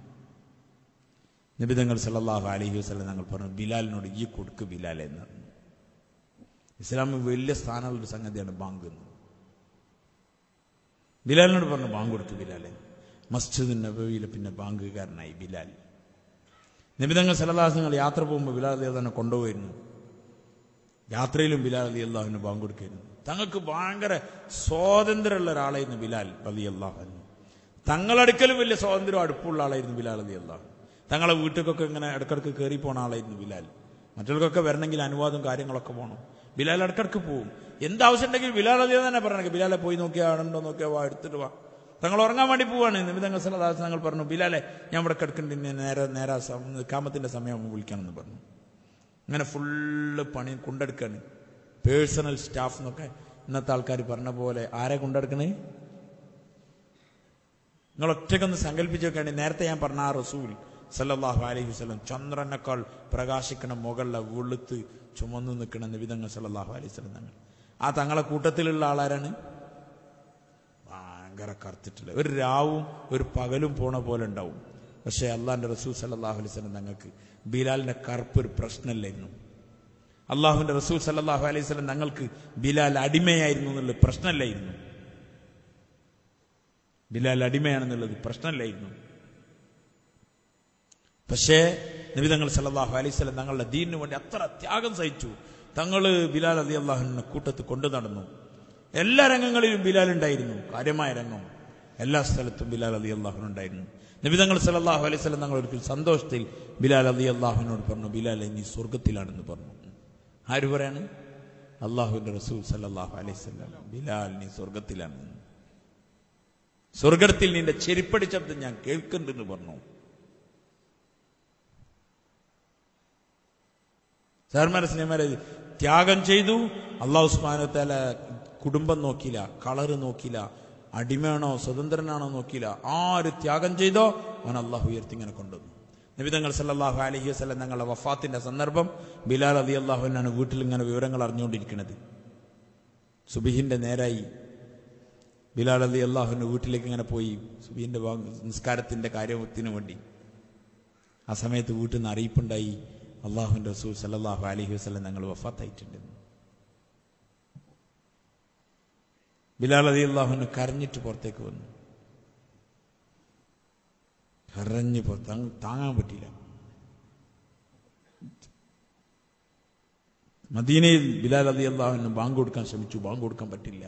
നബി തങ്ങൾ സല്ലല്ലാഹു അലൈഹി വസല്ലം തങ്ങൾ പറഞ്ഞു, ബിലാലിനോട് ഈ കൊടുക്ക് ബിലാൽ എന്ന്. ഇസ്ലാമിൽ വലിയ സ്ഥാനമുള്ളൊരു സംഗതിയാണ് ബാങ്ക് എന്ന്. ബിലാലിനോട് പറഞ്ഞു, ബാങ്ക് കൊടുക്ക് ബിലാൽ. മസ്ജിദ് നബവിയിലെ പിന്നെ ബാങ്കുകാരനായി ബിലാൽ. നബി തങ്ങൾ സല്ലല്ലാഹു അലൈഹി വസല്ലം യാത്ര പോകുമ്പോൾ ബിലാൽ റളിയല്ലാഹു കൊണ്ടുപോയിരുന്നു. യാത്രയിലും ബിലാൽ റളിയല്ലാഹുവിന് ബാങ്ക് കൊടുക്കായിരുന്നു. തങ്ങൾക്ക് ഭയങ്കര സ്വാതന്ത്ര്യമുള്ള ഒരാളായിരുന്നു ബിലാൽ റളിയല്ലാഹു അൻഹു. തങ്ങളടുക്കലും വലിയ സ്വാതന്ത്ര്യം അടുപ്പുള്ള ആളായിരുന്നു ബിലാൽ റളിയല്ലാഹു. തങ്ങളെ വീട്ടിലേക്കൊക്കെ ഇങ്ങനെ ഇടക്കിടക്ക് കയറി പോണ ആളായിരുന്നു ബിലാൽ. മറ്റുള്ളവർക്കൊക്കെ വരണമെങ്കിൽ അനുവാദം കാര്യങ്ങളൊക്കെ പോകണം. ബിലാൽ ഇടക്കിടക്ക് പോവും. എന്താവശ്യം ഉണ്ടെങ്കിൽ ബിലാൽ റളിയല്ലാഹു തന്നെ പറയണേ, ബിലാലെ പോയി നോക്കിയാ ആടുണ്ടോ നോക്കിയാ വാ എടുത്തിട്ട് വാ. തങ്ങൾ ഉറങ്ങാൻ വേണ്ടി പോവാണ്. നബി തങ്ങൾ സല്ലല്ലാഹു അലൈഹി വസല്ലം തങ്ങൾ പറഞ്ഞു, ബിലാലെ ഞാൻ ഇവിടെ കിടക്കുന്നുണ്ട്, നേരെ ഇഖാമത്തിന്റെ സമയം വിളിക്കണമെന്ന് പറഞ്ഞു. അങ്ങനെ ഫുള്ള് പണി കൊണ്ടെടുക്കാണ്. പേഴ്സണൽ സ്റ്റാഫ് എന്നൊക്കെ ഇന്നത്തെ ആൾക്കാർ പറഞ്ഞ പോലെ ആരെ കൊണ്ടെടുക്കണേ? നിങ്ങൾ ഒറ്റയ്ക്കൊന്ന് സങ്കല്പിച്ച് നോക്കുകയാണ്. നേരത്തെ ഞാൻ പറഞ്ഞ ആ റസൂൽ സല്ലല്ലാഹു അലൈഹി വസല്ലം ചന്ദ്രനേക്കാൾ പ്രകാശിക്കണം മുകളിലെ വെളുത്ത് ചുമന്നു നിൽക്കണം നബി തങ്ങൾ സല്ലല്ലാഹു അലൈഹി വസല്ലം തങ്ങൾ. ആ തങ്ങളെ കൂട്ടത്തിലുള്ള ആളാരാണ്? ഭയങ്കര കറുത്തിട്ടില്ല. ഒരു രാവും ഒരു പകലും പോണ പോലെ ഉണ്ടാവും. പക്ഷേ അള്ളാഹിന്റെ റസൂൽ സല്ലല്ലാഹു അലൈഹി വസല്ലം തങ്ങൾക്ക് ബിലാലിന്റെ കറുപ്പ് ഒരു പ്രശ്നമല്ലായിരുന്നു. അള്ളാഹുവിന്റെ റസൂൽ സല്ലല്ലാഹു അലൈഹി വസല്ലം തങ്ങൾക്ക് ബിലാൽ അടിമയായിരുന്നു എന്നുള്ളത് പ്രശ്നമല്ലായിരുന്നു. ബിലാൽ അടിമയാണെന്നുള്ളത് പ്രശ്നമല്ലായിരുന്നു. പക്ഷേ നബി തങ്ങൾ സല്ലല്ലാഹു അലൈഹി വസല്ലം തങ്ങളുടെ ദീനിനു വേണ്ടി അത്ര ത്യാഗം സഹിച്ചു. തങ്ങൾ ബിലാൽ റളിയല്ലാഹുവിനെ കൂട്ടത്ത് കൊണ്ടു നടന്നു. എല്ലാ രംഗങ്ങളിലും ബിലാൽ ഉണ്ടായിരുന്നു. കാര്യമായ രംഗം എല്ലാ സ്ഥലത്തും ബിലാൽ റളിയല്ലാഹു ഉണ്ടായിരുന്നു. നബി തങ്ങൾ സല്ലല്ലാഹു അലൈഹി വസല്ലം തങ്ങൾ ഒരിക്കൽ സന്തോഷത്തിൽ ബിലാൽ റളിയല്ലാഹുവിനോട് പറഞ്ഞു, ബിലാൽ നീ സ്വർഗത്തിലാണെന്ന് പറഞ്ഞു. ആര് പറയാണ്? അള്ളാഹുവിന്റെ റസൂൽ സല്ലല്ലാഹു അലൈഹി വസല്ലം. ബിലാൽ നീ സ്വർഗത്തിലാണ്, സ്വർഗത്തിൽ നിന്റെ ചെരിപ്പടി ശബ്ദം ഞാൻ കേൾക്കുന്നുണ്ടെന്ന് പറഞ്ഞു. സാർമാരെ സ്നേഹമാരെ, ത്യാഗം ചെയ്തു. അള്ളാഹു സുബ്ഹാനഹു വ തആല കുടുംബം നോക്കിയില്ല, കളറ് നോക്കിയില്ല, അടിമയാണോ സ്വതന്ത്രനാണോ നോക്കിയില്ല. ആര് ത്യാഗം ചെയ്തോ അവൻ അള്ളാഹു ഉയർത്തി ഇങ്ങനെ കൊണ്ടുവന്നു. നബി തങ്ങൾ സല്ലല്ലാഹു അലൈഹി വസല്ലം തങ്ങളുടെ വഫാത്തിന്റെ സന്ദർഭം ബിലാൽ റളിയല്ലാഹു അൻഹു വീട്ടിൽ ഇങ്ങനെ വിവരങ്ങൾ അറിഞ്ഞുകൊണ്ടിരിക്കുന്നത്. സുബഹിന്റെ നേരായി. ബിലാൽ റളിയല്ലാഹു അൻഹു വീട്ടിലേക്ക് ഇങ്ങനെ പോയി സുബഹിന്റെ നിസ്കാരത്തിന്റെ കാര്യത്തിന് വേണ്ടി. ആ സമയത്ത് വീട്ടിൽ നിന്ന് അറിയിപ്പുണ്ടായി, അള്ളാഹുവിന്റെ റസൂൽ സല്ലല്ലാഹു അലൈഹി വസല്ലം തങ്ങൾ വഫാത്തായിട്ടുണ്ട്. ബിലാൽ റളിയല്ലാഹു അൻഹു കരഞ്ഞിട്ട് പുറത്തേക്ക് വന്നു. കരഞ്ഞ് താങ്ങാൻ പറ്റിയില്ല. മദീനയിൽ ബിലാൽ റളിയല്ലാഹു അൻഹു ബാങ്ക് കൊടുക്കാൻ ശ്രമിച്ചു, ബാങ്ക് കൊടുക്കാൻ പറ്റില്ല.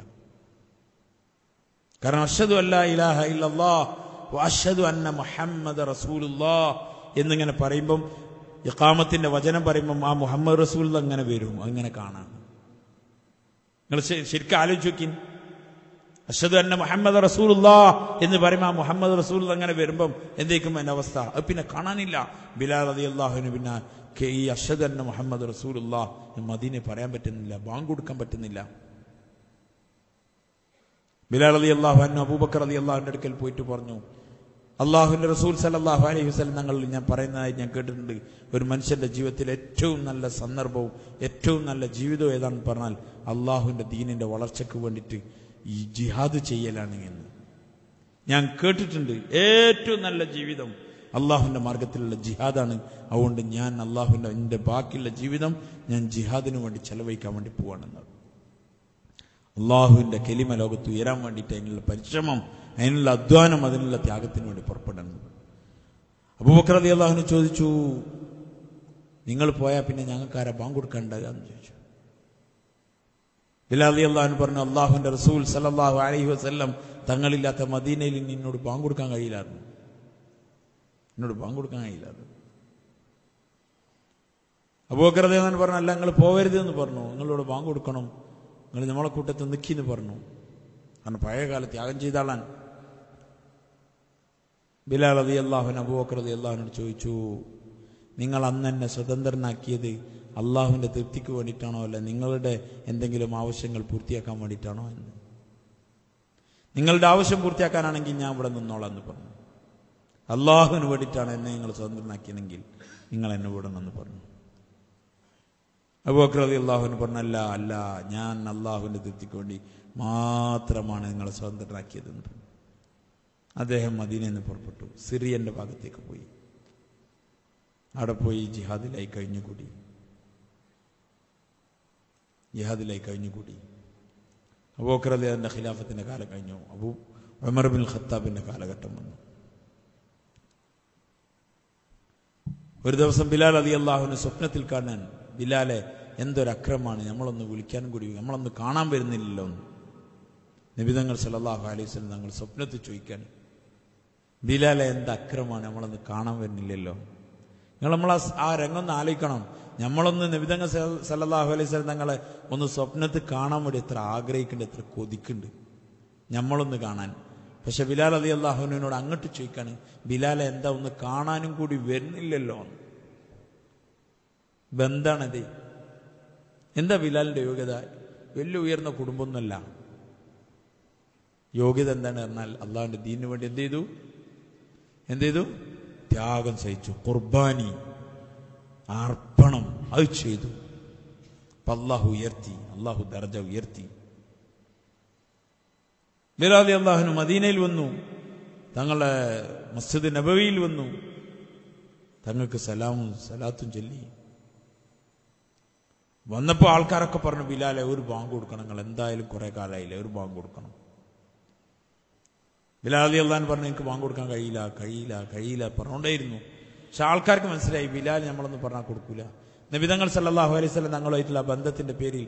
കാരണം അഷ്ഹദു അല്ലാ ഇലാഹ ഇല്ലല്ലാഹ് വ അഷ്ഹദു അന്ന മുഹമ്മദ റസൂലുള്ളാഹ് എന്നിങ്ങനെ പറയുമ്പം, ഇഖാമത്തിന്റെ വചനം പറയുമ്പം ആ മുഹമ്മദ് റസൂൽ അങ്ങനെ വരും. അങ്ങനെ കാണാം. നിങ്ങൾ ശരിക്കും ആലോചിച്ച് നോക്കി. അഷ്ഹദു അന്ന മുഹമ്മദ് റസൂലുള്ളാഹ് എന്ന് പറയുമ്പോൾ ആ മുഹമ്മദ് റസൂൽ അങ്ങനെ വരുമ്പം എന്തേക്കും അതിന്റെ അവസ്ഥ? അത് പിന്നെ കാണാനില്ല. ബിലാൽ റളിയല്ലാഹു അൻഹു പിന്നെ ഈ അഷ്ഹദു അന്ന മുഹമ്മദ് റസൂലുള്ളാഹ് മദീനെ പറയാൻ പറ്റുന്നില്ല, ബാങ്ക് കൊടുക്കാൻ പറ്റുന്നില്ല. ബിലാൽ റളിയല്ലാഹു അൻഹു അബൂബക്കർ റളിയല്ലാഹുവിന്റെ അടുക്കൽ പോയിട്ട് പറഞ്ഞു, അള്ളാഹുവിന്റെ റസൂൽ സല്ലല്ലാഹു അലൈഹി വസല്ലം തങ്ങൾ ഞാൻ പറയുന്നതായി ഞാൻ കേട്ടിട്ടുണ്ട്, ഒരു മനുഷ്യന്റെ ജീവിതത്തിൽ ഏറ്റവും നല്ല സന്ദർഭവും ഏറ്റവും നല്ല ജീവിതവും ഏതാണെന്ന് പറഞ്ഞാൽ അള്ളാഹുവിന്റെ ദീനിന്റെ വളർച്ചയ്ക്ക് വേണ്ടിയിട്ട് ഈ ജിഹാദ് ചെയ്യലാണ് എന്ന് ഞാൻ കേട്ടിട്ടുണ്ട്. ഏറ്റവും നല്ല ജീവിതം അള്ളാഹുവിന്റെ മാർഗത്തിലുള്ള ജിഹാദാണ്. അതുകൊണ്ട് ഞാൻ എൻ്റെ ബാക്കിയുള്ള ജീവിതം ഞാൻ ജിഹാദിന് വേണ്ടി ചെലവഴിക്കാൻ വേണ്ടി പോവാണെന്നത്. അള്ളാഹുവിന്റെ കലിമ ലോകത്ത് ഉയരാൻ വേണ്ടിയിട്ട് അതിനുള്ള പരിശ്രമം, അതിനുള്ള അധ്വാനം, അതിനുള്ള ത്യാഗത്തിന് വേണ്ടി പുറപ്പെടണം. അബൂബക്കർ റളിയല്ലാഹു അൻഹു ചോദിച്ചു, നിങ്ങൾ പോയാൽ പിന്നെ ഞങ്ങൾക്ക് ആരാ ബാങ്ക് കൊടുക്കാനുണ്ടാകുക എന്ന് ചോദിച്ചു. ബിലാൽ റളിയല്ലാഹു അൻഹു പറഞ്ഞു, അള്ളാഹുവിന്റെ റസൂൽ സല്ലല്ലാഹു അലൈഹി വസല്ലം തങ്ങളില്ലാത്ത മദീനയിൽ എന്നോട് ബാങ്ക് കൊടുക്കാൻ കഴിയില്ലായിരുന്നു. എന്നോട് ബാങ്ക് കൊടുക്കാൻ കഴിയില്ലായിരുന്നു. അബൂബക്കർ റളിയല്ലാഹു അൻഹു പറഞ്ഞു, അല്ല നിങ്ങൾ പോകരുത് എന്ന് പറഞ്ഞു, നിങ്ങളോട് ബാങ്ക് കൊടുക്കണം, നിങ്ങൾ നമ്മളെ കൂട്ടത്തിൽ നിൽക്കിന്ന് പറഞ്ഞു. കാരണം പഴയ കാലത്ത് ത്യാഗം ചെയ്ത ആളാണ്. ബിലാൽ റളിയല്ലാഹു അൻഹു അബൂബക്കർ റളിയല്ലാഹു അൻഹു ചോദിച്ചു, നിങ്ങൾ അന്ന് എന്നെ സ്വതന്ത്രനാക്കിയത് അള്ളാഹുവിൻ്റെ തൃപ്തിക്ക് വേണ്ടിയിട്ടാണോ, അല്ല നിങ്ങളുടെ എന്തെങ്കിലും ആവശ്യങ്ങൾ പൂർത്തിയാക്കാൻ വേണ്ടിയിട്ടാണോ എന്ന്. നിങ്ങളുടെ ആവശ്യം പൂർത്തിയാക്കാനാണെങ്കിൽ ഞാൻ ഇവിടെ നിന്നോളാം എന്ന് പറഞ്ഞു. അള്ളാഹുവിന് വേണ്ടിയിട്ടാണ് എന്നെ നിങ്ങൾ സ്വതന്ത്രനാക്കിയതെങ്കിൽ നിങ്ങൾ എന്നെ വിടണമെന്ന് പറഞ്ഞു. അബൂബക്കർ റളിയല്ലാഹു അൻഹു പറഞ്ഞു, അല്ല, ഞാൻ അള്ളാഹുവിൻ്റെ തൃപ്തിക്ക് വേണ്ടി മാത്രമാണ് നിങ്ങളെ സ്വതന്ത്രനാക്കിയതെന്ന് പറഞ്ഞു. അദ്ദേഹം മദീനയിൽ നിന്ന് പുറപ്പെട്ടു, സിറിയന്റെ ഭാഗത്തേക്ക് പോയി. അവിടെ പോയി ജിഹാദിലായി കഴിഞ്ഞുകൂടി. അബൂബക്കർ റളിയല്ലാഹുവിന്റെ ഖിലാഫത്തിന്റെ കാലം കഴിഞ്ഞു. ഉമർ ബിൻ ഖത്താബിന്റെ കാലഘട്ടം വന്നു. ഒരു ദിവസം ബിലാൽ റളിയല്ലാഹുവിന് സ്വപ്നത്തിൽ കാണാൻ, ബിലാലെ എന്തൊരു അക്രമമാണ്, നമ്മളൊന്ന് വിളിക്കാനും കൂടി, നമ്മളൊന്ന് കാണാൻ വരുന്നില്ലല്ലോ എന്ന് നബി തങ്ങൾ സല്ലല്ലാഹു അലൈഹി വസല്ലം തങ്ങൾ സ്വപ്നത്തിൽ ചോദിക്കാൻ, ബിലാലെ എന്ത് അക്രമമാണ്, നമ്മളൊന്ന് കാണാൻ വരുന്നില്ലല്ലോ. നമ്മൾ ആ രംഗം ഒന്ന് ആലോചിക്കണം. നമ്മളൊന്ന് നബി തങ്ങൾ സല്ലല്ലാഹു അലൈഹി വസല്ലം തങ്ങളെ ഒന്ന് സ്വപ്നത്തിൽ കാണാൻ വേണ്ടി എത്ര ആഗ്രഹിക്കുന്നുണ്ട്, എത്ര കൊതിക്കുന്നുണ്ട് നമ്മളൊന്ന് കാണാൻ. പക്ഷെ ബിലാൽ റളിയല്ലാഹു അൻഹുവിനോട് അങ്ങോട്ട് ചോദിക്കാണ്, ബിലാലെ എന്താ ഒന്ന് കാണാനും കൂടി വരുന്നില്ലല്ലോ. ബന്ധാണത്. എന്താ ബിലാലിന്റെ യോഗ്യത? വലിയ ഉയർന്ന കുടുംബമൊന്നുമല്ല. യോഗ്യത എന്താണ് പറഞ്ഞാൽ അള്ളാഹുവിന്റെ ദീനിന് വേണ്ടി എന്ത് ചെയ്തു? ത്യാഗം സഹിച്ചു, ഖുർബാനി, അർപ്പണം അത് ചെയ്തു. അള്ളാഹു ഉയർത്തി, അള്ളാഹു ദർജ ഉയർത്തി. ബിലാൽ റളിയല്ലാഹു അൻഹു മദീനയിൽ വന്നു, തങ്ങളുടെ മസ്ജിദ് നബവിയിൽ വന്നു, തങ്ങൾക്ക് സലാമും സലാത്തും ചൊല്ലി. വന്നപ്പോൾ ആൾക്കാരൊക്കെ പറഞ്ഞു, ബിലാലെ ഒരു ബാങ്ക് കൊടുക്കണം, നിങ്ങൾ എന്തായാലും കുറെ കാലമായില്ലേ, ഒരു ബാങ്ക് കൊടുക്കണം. ബിലാൽ റളിയല്ലാഹു അൻഹു പറഞ്ഞു, എനിക്ക് ബാങ്ക് കൊടുക്കാൻ കഴിയില്ല പറഞ്ഞുകൊണ്ടേയിരുന്നു. പക്ഷെ ആൾക്കാർക്ക് മനസ്സിലായി, ബിലാൽ നമ്മളൊന്നും പറഞ്ഞാൽ കൊടുക്കൂല. നബി തങ്ങൾ സല്ലല്ലാഹു അലൈഹി വസല്ലം തങ്ങളുമായിട്ടുള്ള ബന്ധത്തിന്റെ പേരിൽ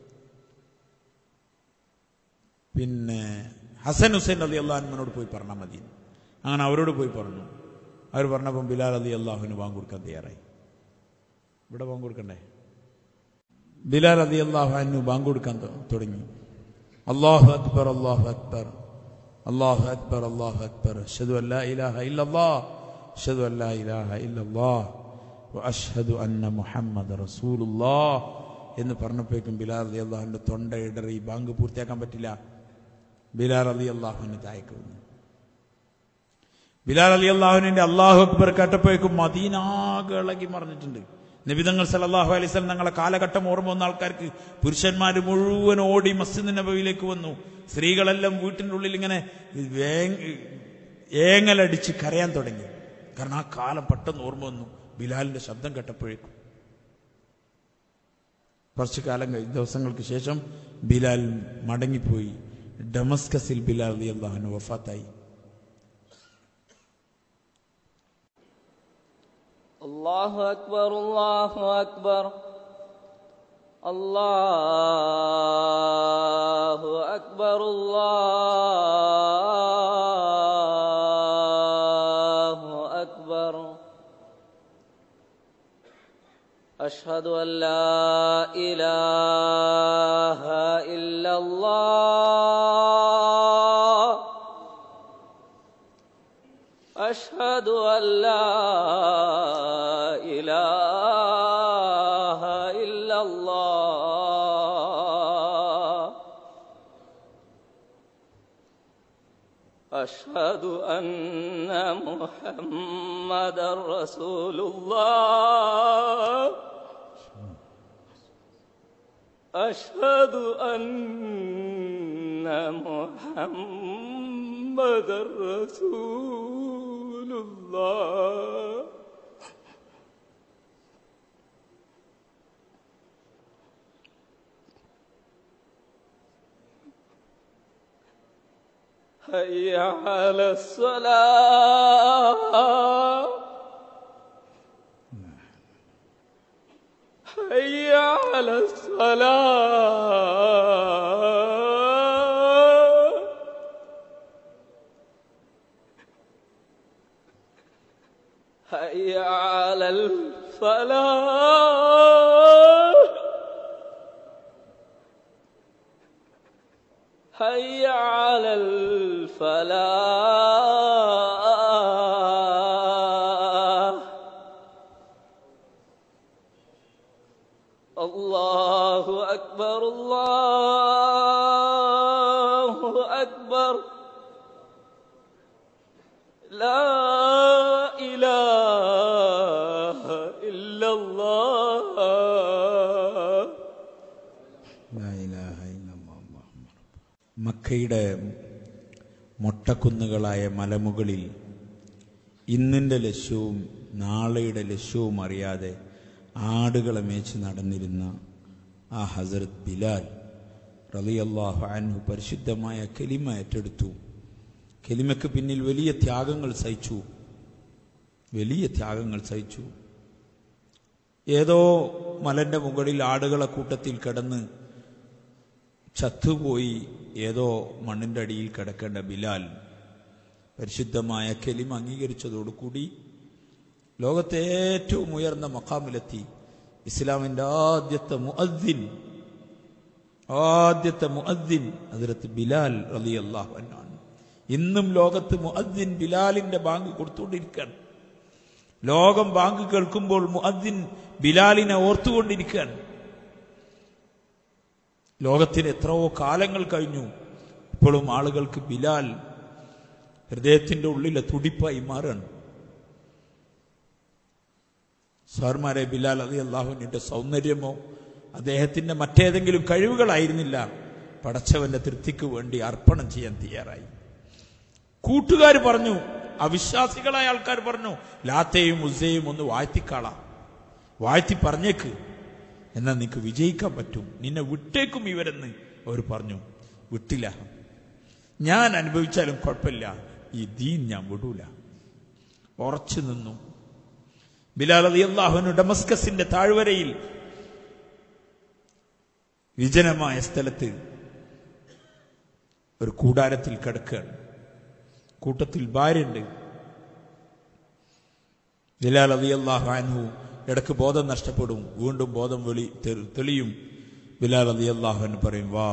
പിന്നെ ഹസൻ ഹുസൈൻ റളിയല്ലാഹു അൻഹുവിനോട് പോയി പറഞ്ഞാൽ മതി. അങ്ങനെ അവരോട് പോയി പറഞ്ഞു. അവർ പറഞ്ഞപ്പം ബിലാൽ റളിയല്ലാഹു അൻഹു ബാങ്ക് കൊടുക്കാൻ തയ്യാറായി. ഇവിടെ ബാങ്ക് കൊടുക്കണ്ടേ? ബിലാൽ റളിയല്ലാഹു അൻഹു ബാങ്ക് കൊടുക്കാൻ തുടങ്ങി. അല്ലാഹു അക്ബർ, അല്ലാഹു അക്ബർ, അല്ലാഹു അക്ബർ, അല്ലാഹു അക്ബർ, അശ്ഹദു അൻ ലാ ഇലാഹ ഇല്ലല്ലാഹ്, അശ്ഹദു അൻ ലാ ഇലാഹ ഇല്ലല്ലാഹ്, വ അശ്ഹദു അന്ന മുഹമ്മദ റസൂലുള്ളാഹ് എന്ന് പറഞ്ഞപ്പോഴേക്കും ബിലാൽ റളിയല്ലാഹു അൻഹു തൊണ്ട ഇടറി, ബാങ്ക് പൂർത്തിയാക്കാൻ പറ്റില്ല. ബിലാൽ റളിയല്ലാഹു അൻഹു താഴേക്ക് വന്നു. ബിലാൽ റളിയല്ലാഹു അൻഹുവിന്റെ അല്ലാഹു അക്ബർ കേട്ടപ്പോഴേക്കും മദീന ആകെ ഇളകി മറിഞ്ഞിട്ടുണ്ട്. നബി തങ്ങൾ സല്ലല്ലാഹു അലൈഹി വസല്ലം തങ്ങളെ കാലഘട്ടം ഓർമ്മ വന്ന ആൾക്കാർക്ക്, പുരുഷന്മാർ മുഴുവൻ ഓടി മസ്ജിദ് നബവിയിലേക്ക് വന്നു. സ്ത്രീകളെല്ലാം വീട്ടിൻ്റെ ഉള്ളിൽ ഇങ്ങനെ ഏങ്ങലടിച്ച് കരയാൻ തുടങ്ങി. കാരണം ആ കാലം പെട്ടെന്ന് ഓർമ്മ വന്നു ബിലാലിന്റെ ശബ്ദം കേട്ടപ്പോഴേക്കും. കുറച്ചു കാലം ദിവസങ്ങൾക്ക് ശേഷം ബിലാൽ മടങ്ങിപ്പോയി. ഡമസ്കസിൽ ബിലാൽ റളിയല്ലാഹു അൻഹു വഫാത്തായി. അല്ലാഹു അക്ബർ, അല്ലാഹു അക്ബർ, അല്ലാഹു അക്ബർ, അല്ലാഹു അക്ബർ. അഷ്ഹദു അൻ ലാ ഇലാഹ ഇല്ലല്ലാഹ്, അഷ്ഹദു അൻ ലാ ഇലാഹ ഇല്ലല്ലാഹ്, അഷ്ഹദു അന്ന മുഹമ്മദർ റസൂലുള്ളാഹ്, അഷ്ഹദു അന്ന മുഹമ്മദർ റസൂലുള്ളാഹ്. ഹയ്യ അലസ്സലാഹ്, ഹയ്യ അലസ്സലാഹ്, الفلاح حي على الفلاح الله أكبر الله أكبر لا إله إلا الله ലാ ഇലാഹ ഇല്ലല്ലാഹ്. മക്കയുടെ മൊട്ടക്കുന്നുകളായ മലമുകളിൽ ഇന്നിൻ്റെ ലക്ഷ്യവും നാളെയുടെ ലക്ഷ്യവും അറിയാതെ ആടുകളെ മേച്ച് നടന്നിരുന്ന ആ ഹസ്രത്ത് ബിലാൽ റളിയല്ലാഹു അൻഹു പരിശുദ്ധമായ കലിമ ഏറ്റെടുത്തു. കലിമയ്ക്ക് പിന്നിൽ വലിയ ത്യാഗങ്ങൾ സഹിച്ചു. ഏതോ മലന്റെ മുകളിൽ ആടുകളെ കൂട്ടത്തിൽ കിടന്ന് ചത്തുപോയി ഏതോ മണ്ണിന്റെ അടിയിൽ കിടക്കേണ്ട ബിലാൽ പരിശുദ്ധമായ കലിമ അംഗീകരിച്ചതോടുകൂടി ലോകത്തെ ഏറ്റവും ഉയർന്ന മഖാമിലെത്തി. ഇസ്ലാമിന്റെ ആദ്യത്തെ മുഅദ്ദിൻ ഹദ്റത്ത് ബിലാൽ റളിയല്ലാഹു അൻഹു ആണ്. ഇന്നും ലോകത്ത് മുഅദ്ദിൻ ബിലാലിന്റെ ബാങ്ക് കൊടുത്തുകൊണ്ടിരിക്കുകയാണ്. ലോകം ബാങ്ക് കേൾക്കുമ്പോൾ മുഅദ്ദിൻ ബിലാലിനെ ഓർത്തുകൊണ്ടിരിക്കുകയാണ്. ലോകത്തിന് എത്രയോ കാലങ്ങൾ കഴിഞ്ഞു, ഇപ്പോഴും ആളുകൾക്ക് ബിലാൽ ഹൃദയത്തിന്റെ ഉള്ളിലെ തുടിപ്പായി മാറാണ്. സാർമാരെ, ബിലാൽ റളിയല്ലാഹുവിന്റെ സൗന്ദര്യമോ അദ്ദേഹത്തിന്റെ മറ്റേതെങ്കിലും കഴിവുകളായിരുന്നില്ല, പടച്ചവന്റെ തൃപ്തിക്ക് വേണ്ടി അർപ്പണം ചെയ്യാൻ തയ്യാറായി. കൂട്ടുകാർ പറഞ്ഞു, അവിശ്വാസികളായ ആൾക്കാർ പറഞ്ഞു, ലാത്തയും ഉസ്സയും ഒന്ന് വാഴ്ത്തി പറഞ്ഞേക്ക്, എന്നാൽ നിനക്ക് വിജയിക്കാൻ പറ്റും, നിന്നെ വിട്ടേക്കും ഇവരെന്ന് അവർ പറഞ്ഞു. വിട്ടില്ല. ഞാൻ അനുഭവിച്ചാലും കുഴപ്പമില്ല, ഈ ദീൻ ഞാൻ വിടൂല. ഉറച്ചു നിന്നു. ബിലാൽ റളിയല്ലാഹു അൻഹു ഡമസ്കസിന്റെ താഴ്വരയിൽ വിജനമായ സ്ഥലത്ത് ഒരു കൂടാരത്തിൽ കിടക്കുകയാണ്. കൂട്ടത്തിൽ ഭാര്യയുണ്ട്. ബിലാൽ റളിയല്ലാഹു അൻഹു ഇടക്ക് ബോധം നഷ്ടപ്പെടും, വീണ്ടും ബോധം തെളിയും. ബിലാൽ റളിയല്ലാഹു അൻഹു പറയും, വാ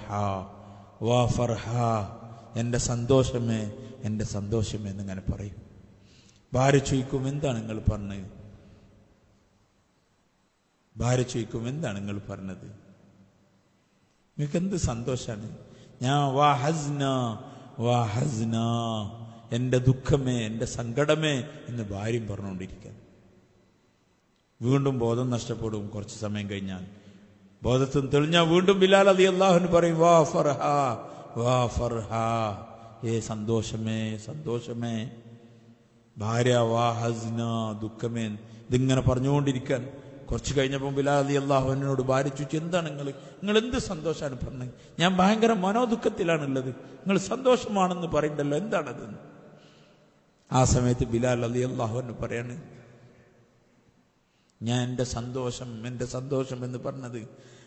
ഫർഹ, എന്റെ സന്തോഷമേ എന്നിങ്ങനെ പറയും. ഭാര്യ ചോദിക്കും, എന്താണ് നിങ്ങൾ പറഞ്ഞത്? നിങ്ങൾക്ക് എന്ത് സന്തോഷാണ്? ഞാൻ വാ ഹസ്ന, എന്റെ ദുഃഖമേ, എന്റെ സങ്കടമേ എന്ന് ഭാര്യയും പറഞ്ഞുകൊണ്ടിരിക്കാൻ. വീണ്ടും ബോധം നഷ്ടപ്പെടും. കുറച്ച് സമയം കഴിഞ്ഞാൽ ബോധത്തിൽ തെളിഞ്ഞാൽ വീണ്ടും ബിലാൽ റളിയല്ലാഹു അൻഹു പറയും, വാ ഫർഹ, സന്തോഷമേ. ഭാര്യ വാ ഹസ്ന, ദുഃഖമേ, ഇതിങ്ങനെ പറഞ്ഞുകൊണ്ടിരിക്കാൻ. കുറച്ച് കഴിഞ്ഞപ്പോൾ ബിലാൽ റളിയല്ലാഹു അൻഹുവിനോട് ഭാര്യ ചോദിച്ചു, എന്താണ് നിങ്ങൾ എന്ത് സന്തോഷമാണ് പറഞ്ഞത്? ഞാൻ ഭയങ്കര മനോദുഃഖത്തിലാണുള്ളത്, നിങ്ങൾ സന്തോഷമാണെന്ന് പറയണ്ടല്ലോ, എന്താണത്? ആ സമയത്ത് ബിലാൽ റളിയല്ലാഹു അൻഹു പറയാണ്, ഞാൻ എന്റെ സന്തോഷം എന്ന് പറഞ്ഞത്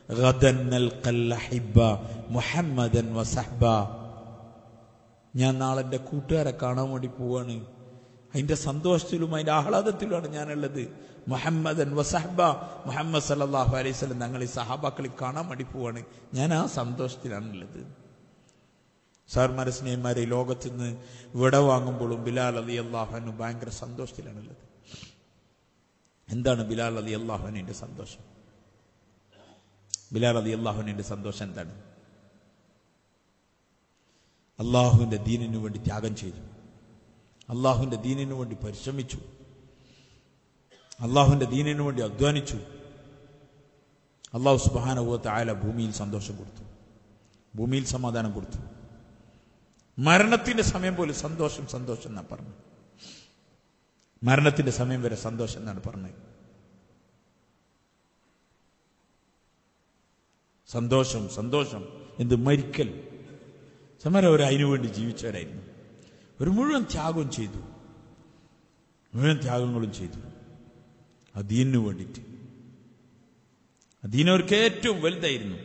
മുഹമ്മദൻ വസഹ്ബ, ഞാൻ നാളെ എന്റെ കൂട്ടുകാരെ കാണാൻ വേണ്ടി പോവാണ്. അതിന്റെ സന്തോഷത്തിലും അതിന്റെ ആഹ്ലാദത്തിലുമാണ് ഞാനുള്ളത്. മുഹമ്മദൻ വസഹ്ബ, മുഹമ്മദ് സല്ലല്ലാഹു അലൈഹി വസല്ലം ഞങ്ങൾ ഈ സഹാബാക്കളെ കാണാൻ വേണ്ടി പോവാണ്. ഞാൻ ആ സന്തോഷത്തിലാണുള്ളത്. സാർമാരെ, സ്നേഹന്മാരെ, ലോകത്ത് നിന്ന് വിട വാങ്ങുമ്പോഴും ബിലാൽ റളിയല്ലാഹു അൻഹു ഭയങ്കര സന്തോഷത്തിലാണുള്ളത്. എന്താണ് ബിലാൽ റളിയല്ലാഹു അൻഹുവിന്റെ സന്തോഷം? ബിലാൽ റളിയല്ലാഹു അൻഹുവിന്റെ സന്തോഷം എന്താണ്? അള്ളാഹുവിന്റെ ദീനിനു വേണ്ടി ത്യാഗം ചെയ്തു, അള്ളാഹുവിന്റെ ദീനിനു വേണ്ടി പരിശ്രമിച്ചു, അള്ളാഹുവിന്റെ ദീനിനു വേണ്ടി അധ്വാനിച്ചു. അള്ളാഹു സുബ്ഹാനഹു വ തആല ഭൂമിയിൽ സന്തോഷം കൊടുത്തു, ഭൂമിയിൽ സമാധാനം കൊടുത്തു. മരണത്തിന്റെ സമയം പോലും സന്തോഷം എന്നാ പറഞ്ഞു. മരണത്തിന്റെ സമയം വരെ സന്തോഷം എന്നാണ് പറഞ്ഞത്. സന്തോഷം എന്ത് മരിക്കൽ. സമരം അവർ അതിനുവേണ്ടി ജീവിച്ചവരായിരുന്നു. ഒരു മുഴുവൻ ത്യാഗവും ചെയ്തു, മുഴുവൻ ത്യാഗങ്ങളും ചെയ്തു ആ ദീനിനു വേണ്ടിയിട്ട്. ആ ദീൻ അവർക്ക് ഏറ്റവും വലുതായിരുന്നു.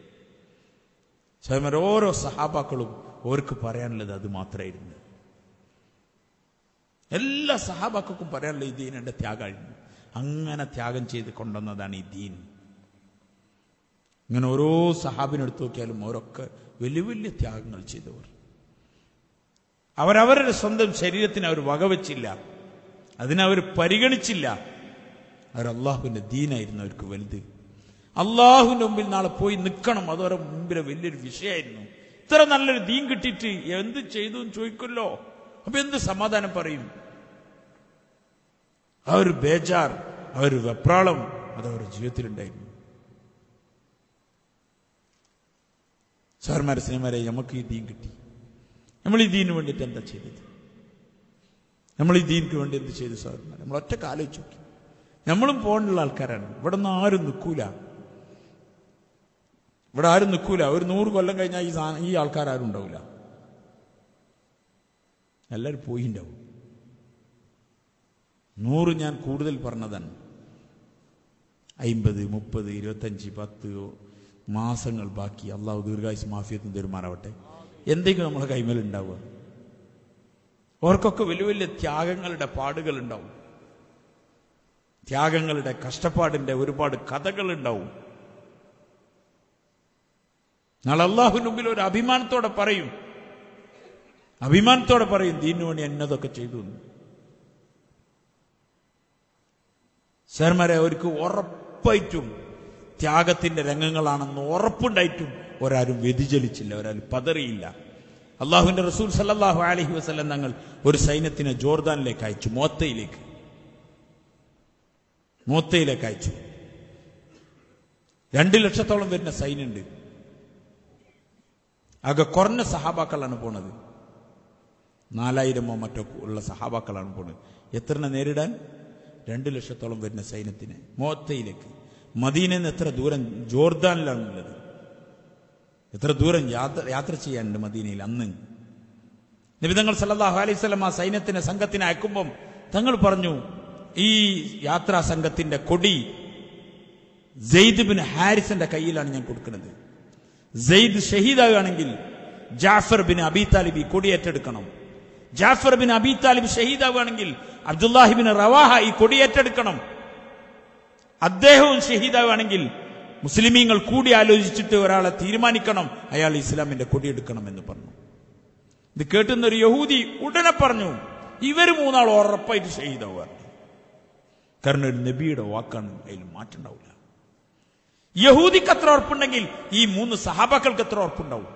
സമരം ഓരോ സഹാബാക്കളും അവർക്ക് പറയാനുള്ളത് അത് മാത്രമായിരുന്നു. എല്ലാ സഹാബാക്കൾക്കും പറയാനുള്ള ഈ ദീൻ എന്റെ ത്യാഗമായിരുന്നു. അങ്ങനെ ത്യാഗം ചെയ്ത് കൊണ്ടുവന്നതാണ് ഈ ദീൻ. ഇങ്ങനെ ഓരോ സഹാബിനെടുത്ത് നോക്കിയാലും അവരൊക്കെ വലിയ വലിയ ത്യാഗങ്ങൾ ചെയ്തവർ. അവരവരുടെ സ്വന്തം ശരീരത്തിന് അവർ വകവെച്ചില്ല, അതിനവർ പരിഗണിച്ചില്ല. അവർ അള്ളാഹുവിന്റെ ദീനായിരുന്നു അവർക്ക് വലുത്. അള്ളാഹുവിന്റെ മുമ്പിൽ നാളെ പോയി നിൽക്കണം, അതവരുടെ മുമ്പിലെ വലിയൊരു വിഷയമായിരുന്നു. ഇത്ര നല്ലൊരു ദീൻ കിട്ടിയിട്ട് എന്ത് ചെയ്തു എന്ന് ചോദിക്കുമല്ലോ, അപ്പൊ എന്ത് സമാധാനം പറയും? ആ ഒരു ബേജാർ, ആ ഒരു വെപ്രാളം അതവരുടെ ജീവിതത്തിലുണ്ടായിരുന്നു. സാർമാരെ, സിനിമാരെ, നമുക്ക് ഈ ദീൻ കിട്ടി, നമ്മൾ ഈ ദീനിന് വേണ്ടിയിട്ട് എന്താ ചെയ്തത്? നമ്മൾ ഈ ദീനിക്ക് വേണ്ടി എന്ത് ചെയ്തു സാർമാർ? നമ്മൾ ഒറ്റ ആലോചിച്ച് നോക്കി. നമ്മളും പോകാനുള്ള ആൾക്കാരാണ്. ഇവിടെ നിന്ന് ആരും നിൽക്കൂല, ഇവിടെ ആരും നിൽക്കൂല. ഒരു 100 കൊല്ലം കഴിഞ്ഞാൽ ഈ ആൾക്കാരും ഉണ്ടാവില്ല, എല്ലാവരും പോയിണ്ടാവും. 100 ഞാൻ കൂടുതൽ പറഞ്ഞതാണ്. 50, 30, 25, 10 മാസങ്ങൾ ബാക്കി. അള്ളാഹു ദീർഘായുസ് മാഫിയത്തും തീരുമാനാവട്ടെ. എന്തെങ്കിലും നമ്മളെ കൈമേലുണ്ടാവുക. അവർക്കൊക്കെ വലിയ വലിയ ത്യാഗങ്ങളുടെ പാടുകൾ ഉണ്ടാവും, ത്യാഗങ്ങളുടെ കഷ്ടപ്പാടിന്റെ ഒരുപാട് കഥകൾ ഉണ്ടാവും. നാളെ അള്ളാഹുവിന് മുമ്പിൽ ഒരു അഭിമാനത്തോടെ പറയും, ദീനിനു വേണ്ടി എന്നതൊക്കെ ചെയ്തു. സാർമാരെ, അവർക്ക് ഉറപ്പായിട്ടും ത്യാഗത്തിന്റെ രംഗങ്ങളാണെന്ന് ഉറപ്പുണ്ടായിട്ടും ഒരാരും വ്യതിചലിച്ചില്ല, ഒരാരും പതറിയില്ല. അള്ളാഹുവിന്റെ റസൂൽ സല്ലല്ലാഹു അലൈഹി വസല്ലം തങ്ങൾ ഒരു സൈന്യത്തിനെ ജോർദാനിലേക്ക് അയച്ചു, മോത്തയിലേക്ക് അയച്ചു. 2 ലക്ഷത്തോളം വരുന്ന സൈന്യമുണ്ട്. ആകെ കുറഞ്ഞ സഹാബാക്കളാണ് പോണത്. 4000 മറ്റോ ഉള്ള സഹാബാക്കളാണ് പോണത്. എത്രനെ നേരിടാൻ? 2 ലക്ഷത്തോളം വരുന്ന സൈന്യത്തിന് മോത്തയിലേക്ക്. മദീനയിൽ നിന്ന് എത്ര ദൂരം? ജോർദാനിലാണുള്ളത്. എത്ര ദൂരം യാത്ര ചെയ്യാനുണ്ട് മദീനയിൽ? അന്ന് നബി തങ്ങൾ സല്ലല്ലാഹു അലൈഹി വസല്ലം ആ സൈന്യത്തിന് സംഘത്തിനെ അയക്കുമ്പം തങ്ങൾ പറഞ്ഞു, ഈ യാത്രാ സംഘത്തിന്റെ കൊടി സെയ്ദ് ബിൻ ഹാരിസിന്റെ കയ്യിലാണ് ഞാൻ കൊടുക്കുന്നത്. സെയ്ദ് ഷഹീദാകുകയാണെങ്കിൽ ജാഫർ ബിൻ അബി താലിബ് ഈ കൊടി ഏറ്റെടുക്കണം. ജാഫർ ബിൻ അബി താലിബ് ഷഹീദാകുകയാണെങ്കിൽ അബ്ദുല്ലാഹി ബിൻ റവാഹ ഈ കൊടി ഏറ്റെടുക്കണം. അദ്ദേഹവും ഷഹീദാകുകയാണെങ്കിൽ മുസ്ലിമീങ്ങൾ കൂടി ആലോചിച്ചിട്ട് ഒരാളെ തീരുമാനിക്കണം, അയാൾ ഇസ്ലാമിന്റെ കൊടിയെടുക്കണം എന്ന് പറഞ്ഞു. ഇത് കേട്ടുന്ന ഒരു യഹൂദി ഉടനെ പറഞ്ഞു, ഇവർ 3 ഉറപ്പായിട്ട് ഷഹീദാവുക. കാരണം ഒരു നബിയുടെ വാക്കാണ്, അതിൽ മാറ്റുണ്ടാവില്ല. യഹൂദിക്ക് എത്ര ഉറപ്പുണ്ടെങ്കിൽ ഈ 3 സഹാബാക്കൾക്ക് എത്ര ഉറപ്പുണ്ടാവും?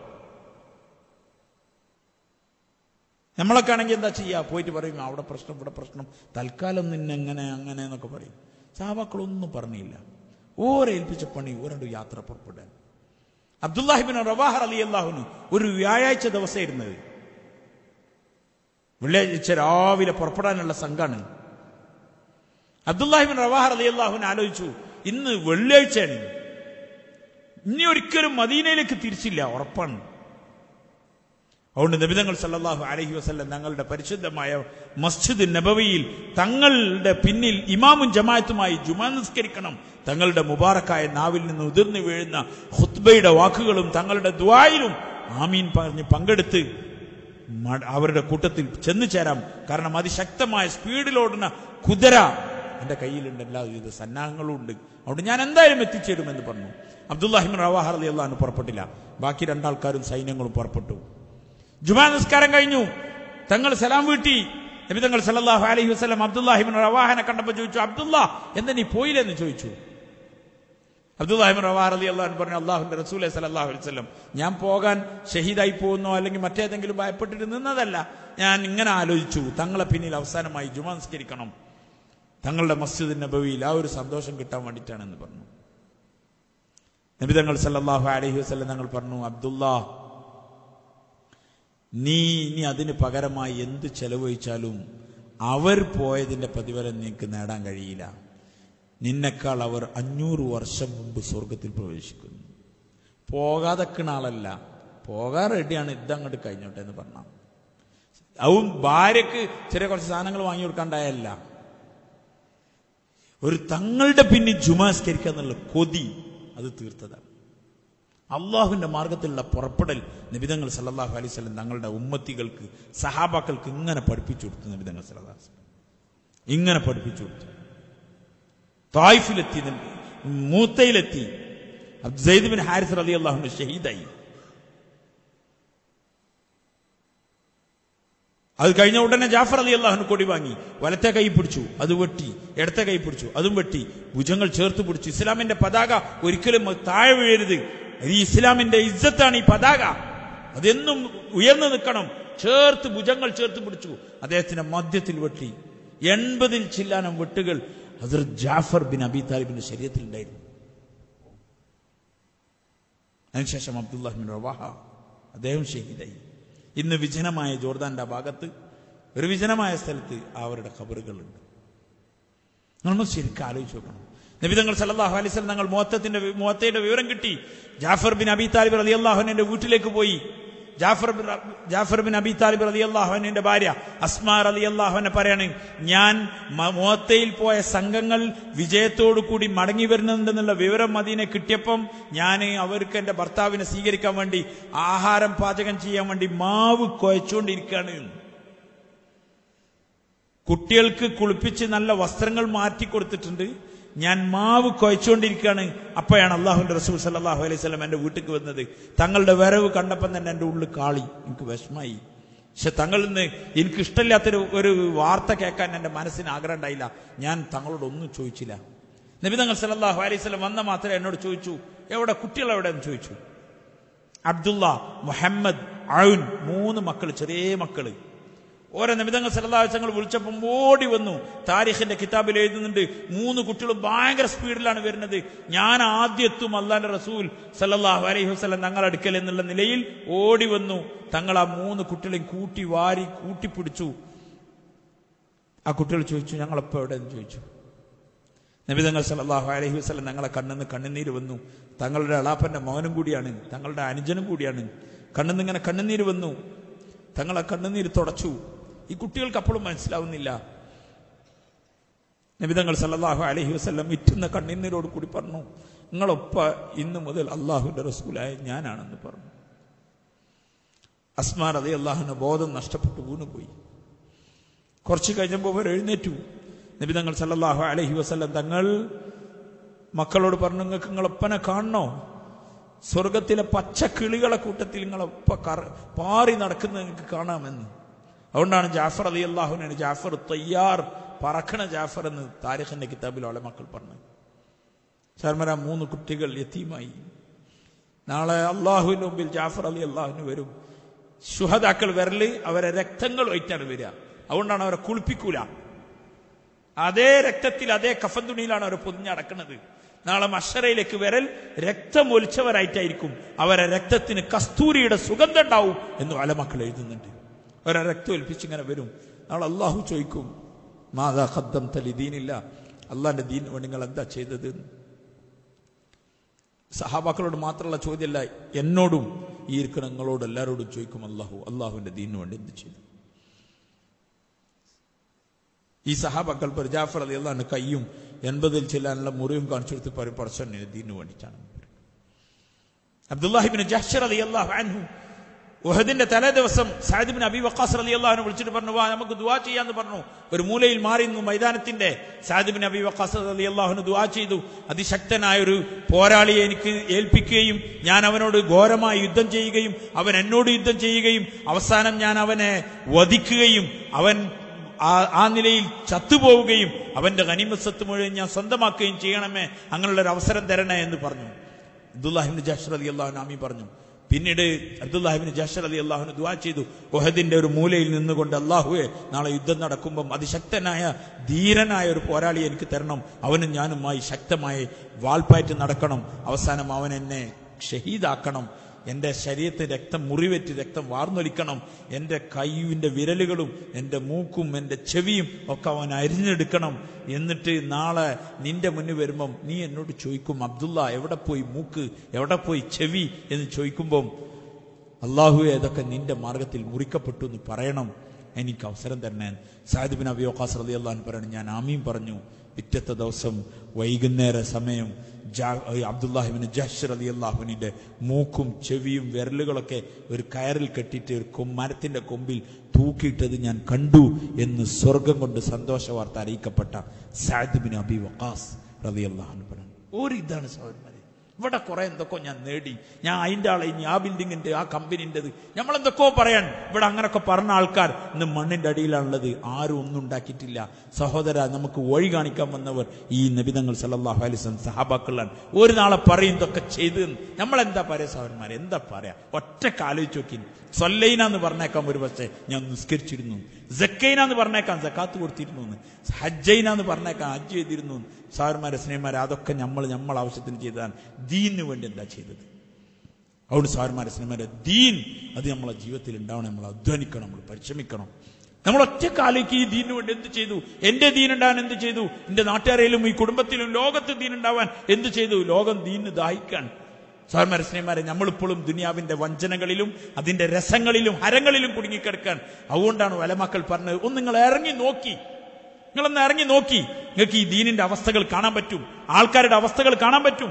നമ്മളൊക്കെ ആണെങ്കിൽ എന്താ ചെയ്യുക? പോയിട്ട് പറയും, അവിടെ പ്രശ്നം, ഇവിടെ പ്രശ്നം, തൽക്കാലം നിന്നെങ്ങനെ അങ്ങനെ എന്നൊക്കെ പറയും. സഹാബാക്കളൊന്നും പറഞ്ഞില്ല. ഓരേൽപ്പിച്ച പണി ഓരോ യാത്ര പുറപ്പെടാൻ. അബ്ദുല്ലാഹി ബിൻ റവാഹ റളിയല്ലാഹു അൻഹു ഒരു വ്യാഴാഴ്ച ദിവസം ഇരുന്നത്. വെള്ളിയാഴ്ച രാവിലെ പുറപ്പെടാനുള്ള സംഘാണ്. അബ്ദുല്ലാഹി ബിൻ റവാഹ റളിയല്ലാഹു അൻഹു ആലോചിച്ചു, ഇന്ന് വെള്ളിയാഴ്ചയാണ്, ഇനി ഒരിക്കലും മദീനയിലേക്ക് തിരിച്ചില്ല, ഉറപ്പാണ്. അതുകൊണ്ട് നബി തങ്ങൾ സല്ലല്ലാഹു അലൈഹി വസല്ലം തങ്ങളുടെ പരിശുദ്ധമായ മസ്ജിദ് നബവിയിൽ തങ്ങളുടെ പിന്നിൽ ഇമാമും ജമാഅത്തുമായി ജുമാ നിസ്കരിക്കണം. തങ്ങളുടെ മുബാറക്കായ നാവിൽ നിന്ന് ഉതിർന്നു വീഴുന്ന ഖുത്ബയുടെ വാക്കുകളും തങ്ങളുടെ ദുആയിലും ആമീൻ പറഞ്ഞ് പങ്കെടുത്ത് അവരുടെ കൂട്ടത്തിൽ ചെന്നു ചേരാം. കാരണം അതിശക്തമായ സ്പീഡിലോടുന്ന കുതിര എന്റെ കയ്യിലുണ്ട്, എല്ലാവിധ സന്നാഹങ്ങളും ഉണ്ട്, അതുകൊണ്ട് ഞാൻ എന്തായാലും എത്തിച്ചേരുമെന്ന് പറഞ്ഞു. അബ്ദുല്ലാഹി ബിൻ റവാഹ റളിയല്ലാഹു അൻഹു പുറപ്പെട്ടില്ല. ബാക്കി 2 ആൾക്കാരും സൈന്യങ്ങളും പുറപ്പെട്ടു. ജുമാ നിസ്കാരം കഴിഞ്ഞു, തങ്ങൾ സലാം വീട്ടി. നബി തങ്ങൾ സല്ലല്ലാഹു അലൈഹി വസല്ലം അബ്ദുല്ലാഹി ബിൻ റവാഹനെ കണ്ടപ്പോൾ ചോദിച്ചു, അബ്ദുല്ലാ, എന്താ നീ പോയില്ലെന്ന് ചോദിച്ചു. അബ്ദുല്ലാഹി ബിൻ റവാഹ റളിയല്ലാഹു അൻഹു പറഞ്ഞു, അല്ലാഹുവിന്റെ റസൂലേ സല്ലല്ലാഹു അലൈഹി വസല്ലം, ഞാൻ പോകാൻ ഷഹീദായി പോകുന്നോ അല്ലെങ്കിൽ മറ്റേതെങ്കിലും ഭയപ്പെട്ടിട്ട് നിന്നതല്ല, ഞാൻ ഇങ്ങനെ ആലോചിച്ചു, തങ്ങളെ പിന്നിൽ അവസാനമായി ജുമാ നിസ്കരിക്കണം, തങ്ങളുടെ മസ്ജിദ് നബവിയിൽ ആ ഒരു സന്തോഷം കിട്ടാൻ വേണ്ടിയിട്ടാണെന്ന് പറഞ്ഞു. നബി തങ്ങൾ സല്ലല്ലാഹു അലൈഹി വസല്ലം തങ്ങൾ പറഞ്ഞു, അബ്ദുല്ലാ, നീ ഇനി അതിന് പകരമായി എന്ത് ചെലവഴിച്ചാലും അവർ പോയതിന്റെ പ്രതിഫലം നിനക്ക് നേടാൻ കഴിയില്ല. നിന്നെക്കാൾ അവർ 500 വർഷം മുമ്പ് സ്വർഗത്തിൽ പ്രവേശിക്കുന്നു. പോകാതെക്കുന്ന ആളല്ല, പോകാൻ റെഡിയാണ്, ഇതങ്ങോട്ട് കഴിഞ്ഞോട്ടെ എന്ന് പറഞ്ഞ. അവൻ ഭാര്യക്ക് ചെറിയ കുറച്ച് സാധനങ്ങൾ വാങ്ങി കൊടുക്കാണ്ടായല്ല, ഒരു തങ്ങളുടെ പിന്നിൽ ജുമാസ്കരിക്കുക എന്നുള്ള കൊതി അത് തീർത്തതാണ്. അള്ളാഹുവിന്റെ മാർഗത്തിലുള്ള പുറപ്പെടൽ നബിതങ്ങൾ സല്ലല്ലാഹു അലൈഹി വസല്ലം തങ്ങളുടെ ഉമ്മത്തികൾക്ക്, സഹാബാക്കൾക്ക് ഇങ്ങനെ പഠിപ്പിച്ചു കൊടുത്തു. നബിതങ്ങൾ സല്ലല്ലാഹു അലൈഹി വസല്ലം ഇങ്ങനെ പഠിപ്പിച്ചു കൊടുത്തു. തായിഫിലെത്തി, മൂത്തയിലെത്തി. സെയ്ദ് ബിൻ ഹാരിസ് റളിയല്ലാഹു അൻഹു ഷഹീദായി. അത് കഴിഞ്ഞ ഉടനെ ജാഫർ റളിയല്ലാഹു അൻഹു കൊടി വാങ്ങി, വലത്തെ കൈ പിടിച്ചു, അത് വെട്ടി, ഇടത്തെ കൈ പിടിച്ചു, അതും വെട്ടി, ഭുജങ്ങൾ ചേർത്ത് പിടിച്ചു. ഇസ്ലാമിന്റെ പതാക ഒരിക്കലും താഴെ വീഴരുത്, ഈ ഇസ്ലാമിന്റെ ഇസ്സത്താണ് ഈ പതാക, അതെന്നും ഉയർന്നു നിൽക്കണം. ചേർത്ത് ഭുജങ്ങൾ ചേർത്ത് പിടിച്ചു. അദ്ദേഹത്തിന്റെ മധ്യത്തിൽ വെട്ടി. 80 ചില്ലാനം വെട്ടുകൾ ഹസ്രത്ത് ജാഫർ ബിൻ അബി താലിബിന്റെ ശരീരത്തിൽ ഉണ്ടായിരുന്നു. അതിനുശേഷം അബ്ദുല്ലാഹ് ബിൻ റവാഹ അദ്ദേഹം ഷഹീദായി. ഇന്ന് വിജനമായ ജോർദാന്റെ ഭാഗത്ത് ഒരു വിജനമായ സ്ഥലത്ത് അവരുടെ ഖബറുകളുണ്ട്. നമ്മൾ ശരിക്കും ആലോചിച്ച് നോക്കണം. നബി തങ്ങൾ സല്ലല്ലാഹു അലൈഹി വസല്ലം തങ്ങൾ മുഅത്തയുടെ വിവരം കിട്ടി. ജാഫർ ബിൻ അബി താലിബ് റളിയല്ലാഹു അൻഹുവിന്റെ വീട്ടിലേക്ക് പോയി. ജാഫർ ബിൻ അബി താലിബ് റളിയല്ലാഹു അൻഹുവിന്റെ ഭാര്യ അസ്മാ റളിയല്ലാഹു അൻഹ പറയാണ്, ഞാൻ മുഅത്തയിൽ പോയ സംഘങ്ങൾ വിജയത്തോടു കൂടി മടങ്ങി വരുന്നുണ്ടെന്നുള്ള വിവരം മദീന കിട്ടിയപ്പം ഞാൻ അവർക്ക് എന്റെ ഭർത്താവിനെ സ്വീകരിക്കാൻ വേണ്ടി ആഹാരം പാചകം ചെയ്യാൻ വേണ്ടി മാവ് കുഴച്ചുകൊണ്ടിരിക്കുകയാണ്. കുട്ടികൾക്ക് കുളിപ്പിച്ച് നല്ല വസ്ത്രങ്ങൾ മാറ്റി കൊടുത്തിട്ടുണ്ട്, ഞാൻ മാവ് കുഴച്ചുകൊണ്ടിരിക്കുകയാണ്. അപ്പോഴാണ് അള്ളാഹുവിന്റെ റസൂൽ സല്ലല്ലാഹു അലൈഹി വസല്ലം എന്റെ വീട്ടിലേക്ക് വന്നത്. തങ്ങളുടെ വരവ് കണ്ടപ്പം തന്നെ എന്റെ ഉള്ളിൽ കാളി, എനിക്ക് വിഷമായി. പക്ഷെ തങ്ങളിൽ നിന്ന് എനിക്ക് ഇഷ്ടമില്ലാത്തൊരു വാർത്ത കേൾക്കാൻ എന്റെ മനസ്സിന് ആഗ്രഹം ഉണ്ടായില്ല. ഞാൻ തങ്ങളോട് ഒന്നും ചോദിച്ചില്ല. നബി തങ്ങൾ സല്ലല്ലാഹു അലൈഹി വസല്ലം വന്ന മാത്രമേ എന്നോട് ചോദിച്ചു, എവിടെ കുട്ടികൾ എവിടെയെന്ന് ചോദിച്ചു. അബ്ദുള്ള, മുഹമ്മദ്, ഔൻ, 3 മക്കൾ, ചെറിയ മക്കള്. ഓരോ നബി തങ്ങൾ സല്ലല്ലാഹു അലൈഹി വസല്ലം വിളിച്ചപ്പം ഓടി വന്നു. താരിഖിന്റെ കിതാബിൽ എഴുതുന്നുണ്ട്, 3 കുട്ടികളും ഭയങ്കര സ്പീഡിലാണ് വരുന്നത്. ഞാൻ ആദ്യത്തും അല്ലാഹുവിന്റെ റസൂൽ സല്ലല്ലാഹു അലൈഹി വസല്ലം തങ്ങളുടെ അടുക്കൽ എന്നുള്ള നിലയിൽ ഓടി വന്നു. തങ്ങൾ ആ 3 കുട്ടികളെയും കൂട്ടി വാരി കൂട്ടിപ്പിടിച്ചു. ആ കുട്ടികൾ ചോദിച്ചു, ഞങ്ങളെപ്പോ എവിടെയെന്ന് ചോദിച്ചു. നബി തങ്ങൾ സല്ലല്ലാഹു അലൈഹി വസല്ലം ഞങ്ങളെ കണ്ണിന്ന് കണ്ണുനീര് വന്നു. തങ്ങളുടെ അളാപ്പന്റെ മകനും കൂടിയാണ്, തങ്ങളുടെ അനുജനും കൂടിയാണ്. കണ്ണിന്നിങ്ങനെ കണ്ണുനീര് വന്നു. തങ്ങളെ കണ്ണുനീര് തുടച്ചു. ഈ കുട്ടികൾക്ക് അപ്പോഴും മനസ്സിലാവുന്നില്ല. നബി തങ്ങൾ സല്ലല്ലാഹു അലൈഹി വസല്ലം ഇറ്റുന്ന കണ്ണുനീരോട് കൂടി പറഞ്ഞു, നിങ്ങളൊപ്പ ഇന്നു മുതൽ അള്ളാഹുവിന്റെ റസൂലായ ഞാനാണെന്ന് പറഞ്ഞു. അസ്മാ റളിയല്ലാഹു അൻഹ ബോധം നഷ്ടപ്പെട്ടു വീണുപോയി. കുറച്ച് കഴിഞ്ഞപ്പോൾ അവർ എഴുന്നേറ്റു. നബി തങ്ങൾ സല്ലല്ലാഹു അലൈഹി വസല്ലം തങ്ങൾ മക്കളോട് പറഞ്ഞു, നിങ്ങൾക്ക് നിങ്ങളൊപ്പനെ കാണണോ? സ്വർഗത്തിലെ പച്ചക്കിളികളെ കൂട്ടത്തിൽ നിങ്ങളൊപ്പ പാറി നടക്കുന്നത് നിങ്ങൾക്ക് കാണാമെന്ന്. അതുകൊണ്ടാണ് ജാഫർ റളിയല്ലാഹു അൻഹു ജാഫർ തയ്യാർ, പറക്കണ ജാഫർ എന്ന് താരിഖിന്റെ കിതാബിൽ ഉള്ള മക്കൾ പറഞ്ഞു. ശർമര 3 കുട്ടികൾ യതീമായി. നാളെ അള്ളാഹുവിന്റെ മുമ്പിൽ ജാഫർ റളിയല്ലാഹു അൻഹു വരും. ശുഹദാക്കൾ വരല് അവരെ രക്തങ്ങൾ ഒഴിറ്റാണ് വരിക. അതുകൊണ്ടാണ് അവരെ കുളിപ്പിക്കൂല. അതേ രക്തത്തിൽ അതേ കഫൻ തുണിയിലാണ് അവർ പൊതിഞ്ഞടക്കുന്നത്. നാളെ മഹ്ശറയിലേക്ക് വരൽ രക്തം ഒലിച്ചവരായിട്ടായിരിക്കും. അവരെ രക്തത്തിന് കസ്തൂരിയുടെ സുഗന്ധം ഉണ്ടാവും എന്ന് ഉലമാക്കൾ എഴുതുന്നുണ്ട്. അവരെ രക്തം ഒലിപ്പിച്ച് ഇങ്ങനെ വരും. നാളെ അള്ളാഹു ചോദിക്കും, മാദാ ഖദ്ദംത ലിദീനില്ല, അള്ളാന്റെ ദീനിന് വേണ്ടി നിങ്ങൾ എന്താ ചെയ്തത്? സഹാബാക്കളോട് മാത്രമുള്ള ചോദ്യമല്ല, എന്നോടും ഈ ഇരിക്കുന്ന നിങ്ങളോട് എല്ലാവരോടും ചോദിക്കും അള്ളാഹുവിന്റെ ദീനിന് വേണ്ടി എന്ത് ചെയ്തു? ഈ സഹാബാക്കൾ ജാഫർ റളിയല്ലാഹു അൻഹു കയ്യും 80 ചെല്ലാനുള്ള മുറിവും കാണിച്ചു കൊടുത്ത് പറയും, പടച്ചവന്റെ ദീനിന് വേണ്ടിയിട്ടാണ്. അബ്ദുല്ലാഹി ഇബ്നു ജഹ്ശ് റളിയല്ലാഹു അൻഹു ഉഹദിന്റെ തലേ ദിവസം സഅദ് ഇബ്നു അബി വഖാസ് റളിയല്ലാഹു അൻഹു വിളിച്ചിട്ട് പറഞ്ഞു, വാ നമുക്ക് ദുആ ചെയ്യാന്ന് പറഞ്ഞു. ഒരു മൂലയിൽ മാറി നിന്നു മൈതാനത്തിന്റെ. സഅദ് ഇബ്നു അബി വഖാസ് റളിയല്ലാഹു അൻഹു ദുആ ചെയ്തു, അതിശക്തനായ ഒരു പോരാളിയെ എനിക്ക് ഏൽപ്പിക്കുകയും ഞാൻ അവനോട് ഘോരമായി യുദ്ധം ചെയ്യുകയും അവൻ എന്നോട് യുദ്ധം ചെയ്യുകയും അവസാനം ഞാൻ അവനെ വധിക്കുകയും അവൻ ആ നിലയിൽ ചത്തുപോവുകയും അവന്റെ ഗനീമത്ത് മുഴുവൻ ഞാൻ സ്വന്തമാക്കുകയും ചെയ്യണമേ, അങ്ങനെയുള്ള ഒരു അവസരം തരണേ എന്ന് പറഞ്ഞു. അബ്ദുല്ലാഹി ഇബ്നു ജഹ്ശ് റളിയല്ലാഹു അൻഹു ആമീൻ പറഞ്ഞു. പിന്നീട് അബ്ദുല്ലാഹി ഇബ്നു ജഹ്ശ് റളിയല്ലാഹു അൻഹു ദുആ ചെയ്തു, ഉഹദിന്റെ ഒരു മൂലയിൽ നിന്നുകൊണ്ട്, അല്ലാഹുവേ നാളെ യുദ്ധം നടക്കുമ്പം അതിശക്തനായ ധീരനായ ഒരു പോരാളിയെ എനിക്ക് തരണം, അവനും ഞാനുമായി ശക്തമായി വാൾപ്പായിട്ട് നടക്കണം, അവസാനം അവൻ എന്നെ ഷഹീദാക്കണം, എന്റെ ശരീരത്തിൽ രക്തം മുറിവേറ്റ് രക്തം വാർന്നൊലിക്കണം, എന്റെ കൈവിന്റെ വിരലുകളും എന്റെ മൂക്കും എന്റെ ചെവിയും ഒക്കെ അവൻ അരിഞ്ഞെടുക്കണം. എന്നിട്ട് നാളെ നിന്റെ മുന്നിൽ വരുമ്പം നീ എന്നോട് ചോദിക്കും, അബ്ദുള്ള എവിടെ പോയി മൂക്ക്, എവിടെ പോയി ചെവി എന്ന് ചോദിക്കുമ്പം, അള്ളാഹുവേ അതൊക്കെ നിന്റെ മാർഗത്തിൽ മുറിക്കപ്പെട്ടു എന്ന് പറയണം, എനിക്ക് അവസരം തരണേ. സഅദ് ഇബ്നു അബി വഖാസ് റളിയല്ലാഹു അൻഹു പറയണം, ഞാൻ ആമീൻ പറഞ്ഞു. പിറ്റത്തെ ദിവസം വൈകുന്നേര സമയം അബ്ദുല്ലാഹി ഇബ്നു ജഹ്ശ് റളിയല്ലാഹു അൻഹുവിന്റെ മൂക്കും ചെവിയും വിരലുകളൊക്കെ ഒരു കയറിൽ കെട്ടിയിട്ട് ഒരു മരത്തിന്റെ കൊമ്പിൽ തൂക്കിയിട്ടത് ഞാൻ കണ്ടു എന്ന് സ്വർഗം കൊണ്ട് സന്തോഷ വാർത്ത അറിയിക്കപ്പെട്ട സഅദ് ഇബ്നു അബി വഖാസ് റളിയല്ലാഹു അൻഹു പറഞ്ഞു. ഇതാണ് സഹോദരന്മാരെ, ഇവിടെ കുറെ എന്തൊക്കെ ഞാൻ നേടി, ഞാൻ അതിൻ്റെ ആളെ, ഇനി ആ ബിൽഡിങ്ങിന്റെ ആ കമ്പനിൻ്റെത്, നമ്മളെന്തൊക്കെയോ പറയാൻ. ഇവിടെ അങ്ങനൊക്കെ പറഞ്ഞ ആൾക്കാർ ഇന്ന് മണ്ണിന്റെ അടിയിലാണുള്ളത്. ആരും ഒന്നും ഉണ്ടാക്കിയിട്ടില്ല. സഹോദര, നമുക്ക് വഴി കാണിക്കാൻ വന്നവർ ഈ നബിതങ്ങൾ സല്ലല്ലാഹു അലൈഹി വസല്ലം സഹാബാക്കളാണ്. ഒരു നാളെ പറയും ഇതൊക്കെ ചെയ്ത്. നമ്മളെന്താ പറയാ സഹോദരന്മാരെ, എന്താ പറയാ? ഒറ്റക്ക് ആലോചിച്ച് നോക്കി. സൊല്ലൈനാന്ന് പറഞ്ഞേക്കാം ഒരു പക്ഷേ ഞാൻ നിസ്കരിച്ചിരുന്നു, സക്കൈനാന്ന് പറഞ്ഞേക്കാം സക്കാത്ത് കൊടുത്തിരുന്നു, ഹജ്ജൈനാന്ന് പറഞ്ഞേക്കാം ഹജ്ജ് ചെയ്തിരുന്നു. സഹോദരന്മാരെ, സ്നേഹന്മാരെ, അതൊക്കെ നമ്മൾ ആവശ്യത്തിന് ചെയ്തതാണ്. ദീനിന് വേണ്ടി എന്താ ചെയ്തത്? അതുകൊണ്ട് സഹോദരന്മാരെ, സ്നേഹന്മാരെ, ദീൻ അത് നമ്മളെ ജീവിതത്തിൽ ഉണ്ടാവണം. നമ്മൾ അധ്വാനിക്കണം, നമ്മൾ പരിശ്രമിക്കണം. നമ്മൾ ഒറ്റക്കാലേക്ക് ഈ ദീനിന് വേണ്ടി എന്ത് ചെയ്തു? എന്റെ ദീൻ ഉണ്ടാവാൻ എന്ത് ചെയ്തു? എന്റെ നാട്ടുകാരയിലും ഈ കുടുംബത്തിലും ലോകത്ത് ദീൻ ഉണ്ടാവാൻ എന്ത് ചെയ്തു? ലോകം ദീനിന് ദാഹിക്കാൻ. സഹോദരന്മാരെ, സ്നേഹന്മാരെ, നമ്മളിപ്പോഴും ദുനിയാവിന്റെ വഞ്ചനകളിലും അതിന്റെ രസങ്ങളിലും ഹരങ്ങളിലും കുടുങ്ങിക്കിടക്കാൻ. അതുകൊണ്ടാണ് ഉലമാക്കൾ പറഞ്ഞത്, ഒന്ന് നിങ്ങൾ ഇറങ്ങി നോക്കി, നിങ്ങളൊന്ന് ഇറങ്ങി നോക്കി, നിങ്ങൾക്ക് ഈ ദീനിന്റെ അവസ്ഥകൾ കാണാൻ പറ്റും. ആൾക്കാരുടെ അവസ്ഥകൾ കാണാൻ പറ്റും.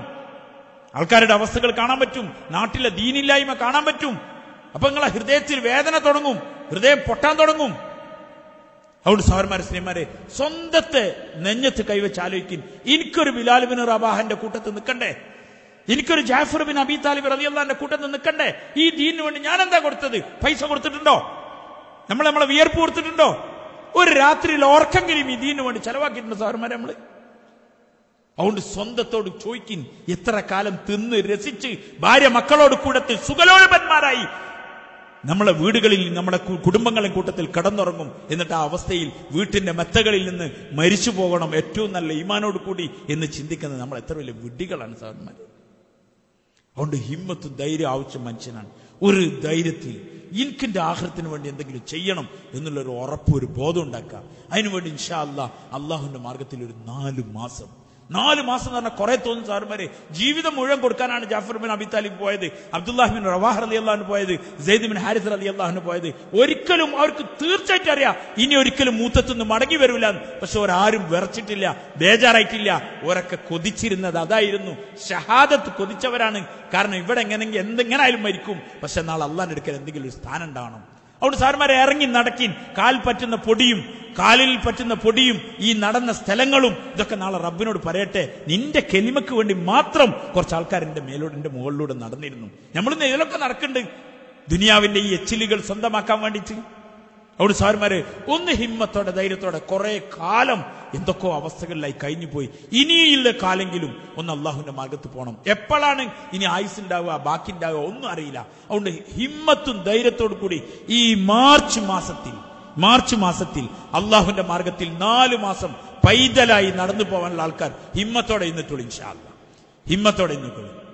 നാട്ടിലെ ദീനില്ലായ്മ കാണാൻ പറ്റും. അപ്പൊ നിങ്ങളെ ഹൃദയത്തിൽ വേദന തുടങ്ങും, ഹൃദയം പൊട്ടാൻ തുടങ്ങും. അതുകൊണ്ട് സഹോദരന്മാരെ, സ്നേഹന്മാരെ, സ്വന്തത്തെ നെഞ്ഞത്ത് കൈവച്ച് ആലോചിക്കും. എനിക്കൊരു ബിലാൽ ബിൻ റബാഹന്റെ കൂട്ടത്തിൽ നിൽക്കണ്ടേ? എനിക്കൊരു ജാഫർ ബിൻ അബി താലിബ് റളിയല്ലാഹുവിന്റെ കൂട്ടത്തിൽ നിൽക്കണ്ടേ? ഈ ദീനിന് വേണ്ടി ഞാൻ എന്താ കൊടുത്തത്? പൈസ കൊടുത്തിട്ടുണ്ടോ? നമ്മളെ വിയർപ്പ് കൊടുത്തിട്ടുണ്ടോ? ഒരു രാത്രിയിൽ ഓർക്കെങ്കിലും ഈ ദീനിന് വേണ്ടി ചെലവാക്കിയിട്ടുണ്ടോ സഹോദരന്മാരെ നമ്മള്? അതുകൊണ്ട് സ്വന്തത്തോട് ചോദിക്കും, എത്ര കാലം തിന്ന് രസിച്ച് ഭാര്യ മക്കളോട് കൂട്ടത്തിൽ സുഖലോലപന്മാരായി നമ്മളെ വീടുകളിൽ നമ്മുടെ കുടുംബങ്ങളെ കൂട്ടത്തിൽ കടന്നുറങ്ങും. എന്നിട്ട് ആ അവസ്ഥയിൽ വീട്ടിന്റെ മെത്തകളിൽ നിന്ന് മരിച്ചു പോകണം ഏറ്റവും നല്ല ഈമാനോട് കൂടി എന്ന് ചിന്തിക്കുന്നത് നമ്മൾ എത്ര വലിയ വിഡ്ഢികളാണ് സഹോദരന്മാരെ. അതുകൊണ്ട് ഹിമ്മത്തും ധൈര്യം ആവശ്യം മനുഷ്യനാണ്. ഒരു ധൈര്യത്തിൽ എനിക്കെന്റെ ആഖിറത്തിന് വേണ്ടി എന്തെങ്കിലും ചെയ്യണം എന്നുള്ളൊരു ഉറപ്പ്, ഒരു ബോധം ഉണ്ടാക്കുക. അതിനുവേണ്ടി ഇൻഷാ അല്ലാഹ് അള്ളാഹുവിന്റെ മാർഗത്തിൽ ഒരു 4 മാസം എന്ന് പറഞ്ഞാൽ കുറെ തോന്നും സാറുമാരെ. ജീവിതം മുഴുവൻ കൊടുക്കാനാണ് ജാഫർ ബിൻ അബി താലിബ് പോയത്, അബ്ദുല്ലാഹി ബിൻ റവാഹ റളിയല്ലാഹു അൻഹു പോയത്, സെയ്ദ് ബിൻ ഹാരിസ് റളിയല്ലാഹു അൻഹു പോയത്. ഒരിക്കലും അവർക്ക് തീർച്ചയായിട്ടും അറിയാം ഇനി ഒരിക്കലും മൂത്തത്തുനിന്ന് മടങ്ങി വരൂല. പക്ഷെ അവരാരും വിറച്ചിട്ടില്ല, ബേജാറായിട്ടില്ല. ഓരൊക്കെ കൊതിച്ചിരുന്നത് അതായിരുന്നു, ഷഹാദത്ത് കൊതിച്ചവരാണ്. കാരണം ഇവിടെ എങ്ങനെയെങ്കിൽ എന്തെങ്ങനായാലും മരിക്കും, പക്ഷെ നാളെ അള്ളാന്റെ അടുക്കൽ എന്തെങ്കിലും ഒരു സ്ഥാനം ഉണ്ടാവണം. അവിടെ സാറുമാരെ ഇറങ്ങി നടക്കിൻ. കാലിൽ പറ്റുന്ന പൊടിയും ഈ നടന്ന സ്ഥലങ്ങളും ഇതൊക്കെ നാളെ റബ്ബിനോട് പറയട്ടെ, നിന്റെ കെലിമക്ക് വേണ്ടി മാത്രം കുറച്ച് ആൾക്കാർ എന്റെ മുകളിലൂടെ നടന്നിരുന്നു. നമ്മളിന്ന് ഇതിലൊക്കെ നടക്കുന്നുണ്ട് ദുനിയാവിന്റെ ഈ എച്ചിലുകൾ സ്വന്തമാക്കാൻ വേണ്ടിയിട്ട്. അവിടെ സാറുമാരെ, ഒന്ന് ഹിമ്മത്തോടെ ധൈര്യത്തോടെ കുറെ കാലം എന്തൊക്കെയോ അവസ്ഥകളിലായി കഴിഞ്ഞു പോയി. ഇനിയുള്ള കാലെങ്കിലും ഒന്ന് അള്ളാഹുവിന്റെ മാർഗത്ത് പോകണം. എപ്പോഴാണ് ഇനി ആയുസ് ഉണ്ടാവുക, ബാക്കി ഉണ്ടാവുക ഒന്നും അറിയില്ല. അതുകൊണ്ട് ഹിമ്മത്തും ധൈര്യത്തോടു കൂടി ഈ മാർച്ച് മാസത്തിൽ അള്ളാഹുവിന്റെ മാർഗത്തിൽ 4 മാസം പൈതലായി നടന്നു പോകാനുള്ള ആൾക്കാർ ഹിമ്മത്തോടെ ഇന്നിട്ടുള്ളൂ. ഇൻഷാ അല്ലാഹ് ഹിമ്മത്തോടെ ഇന്നിട്ടുള്ളൂ.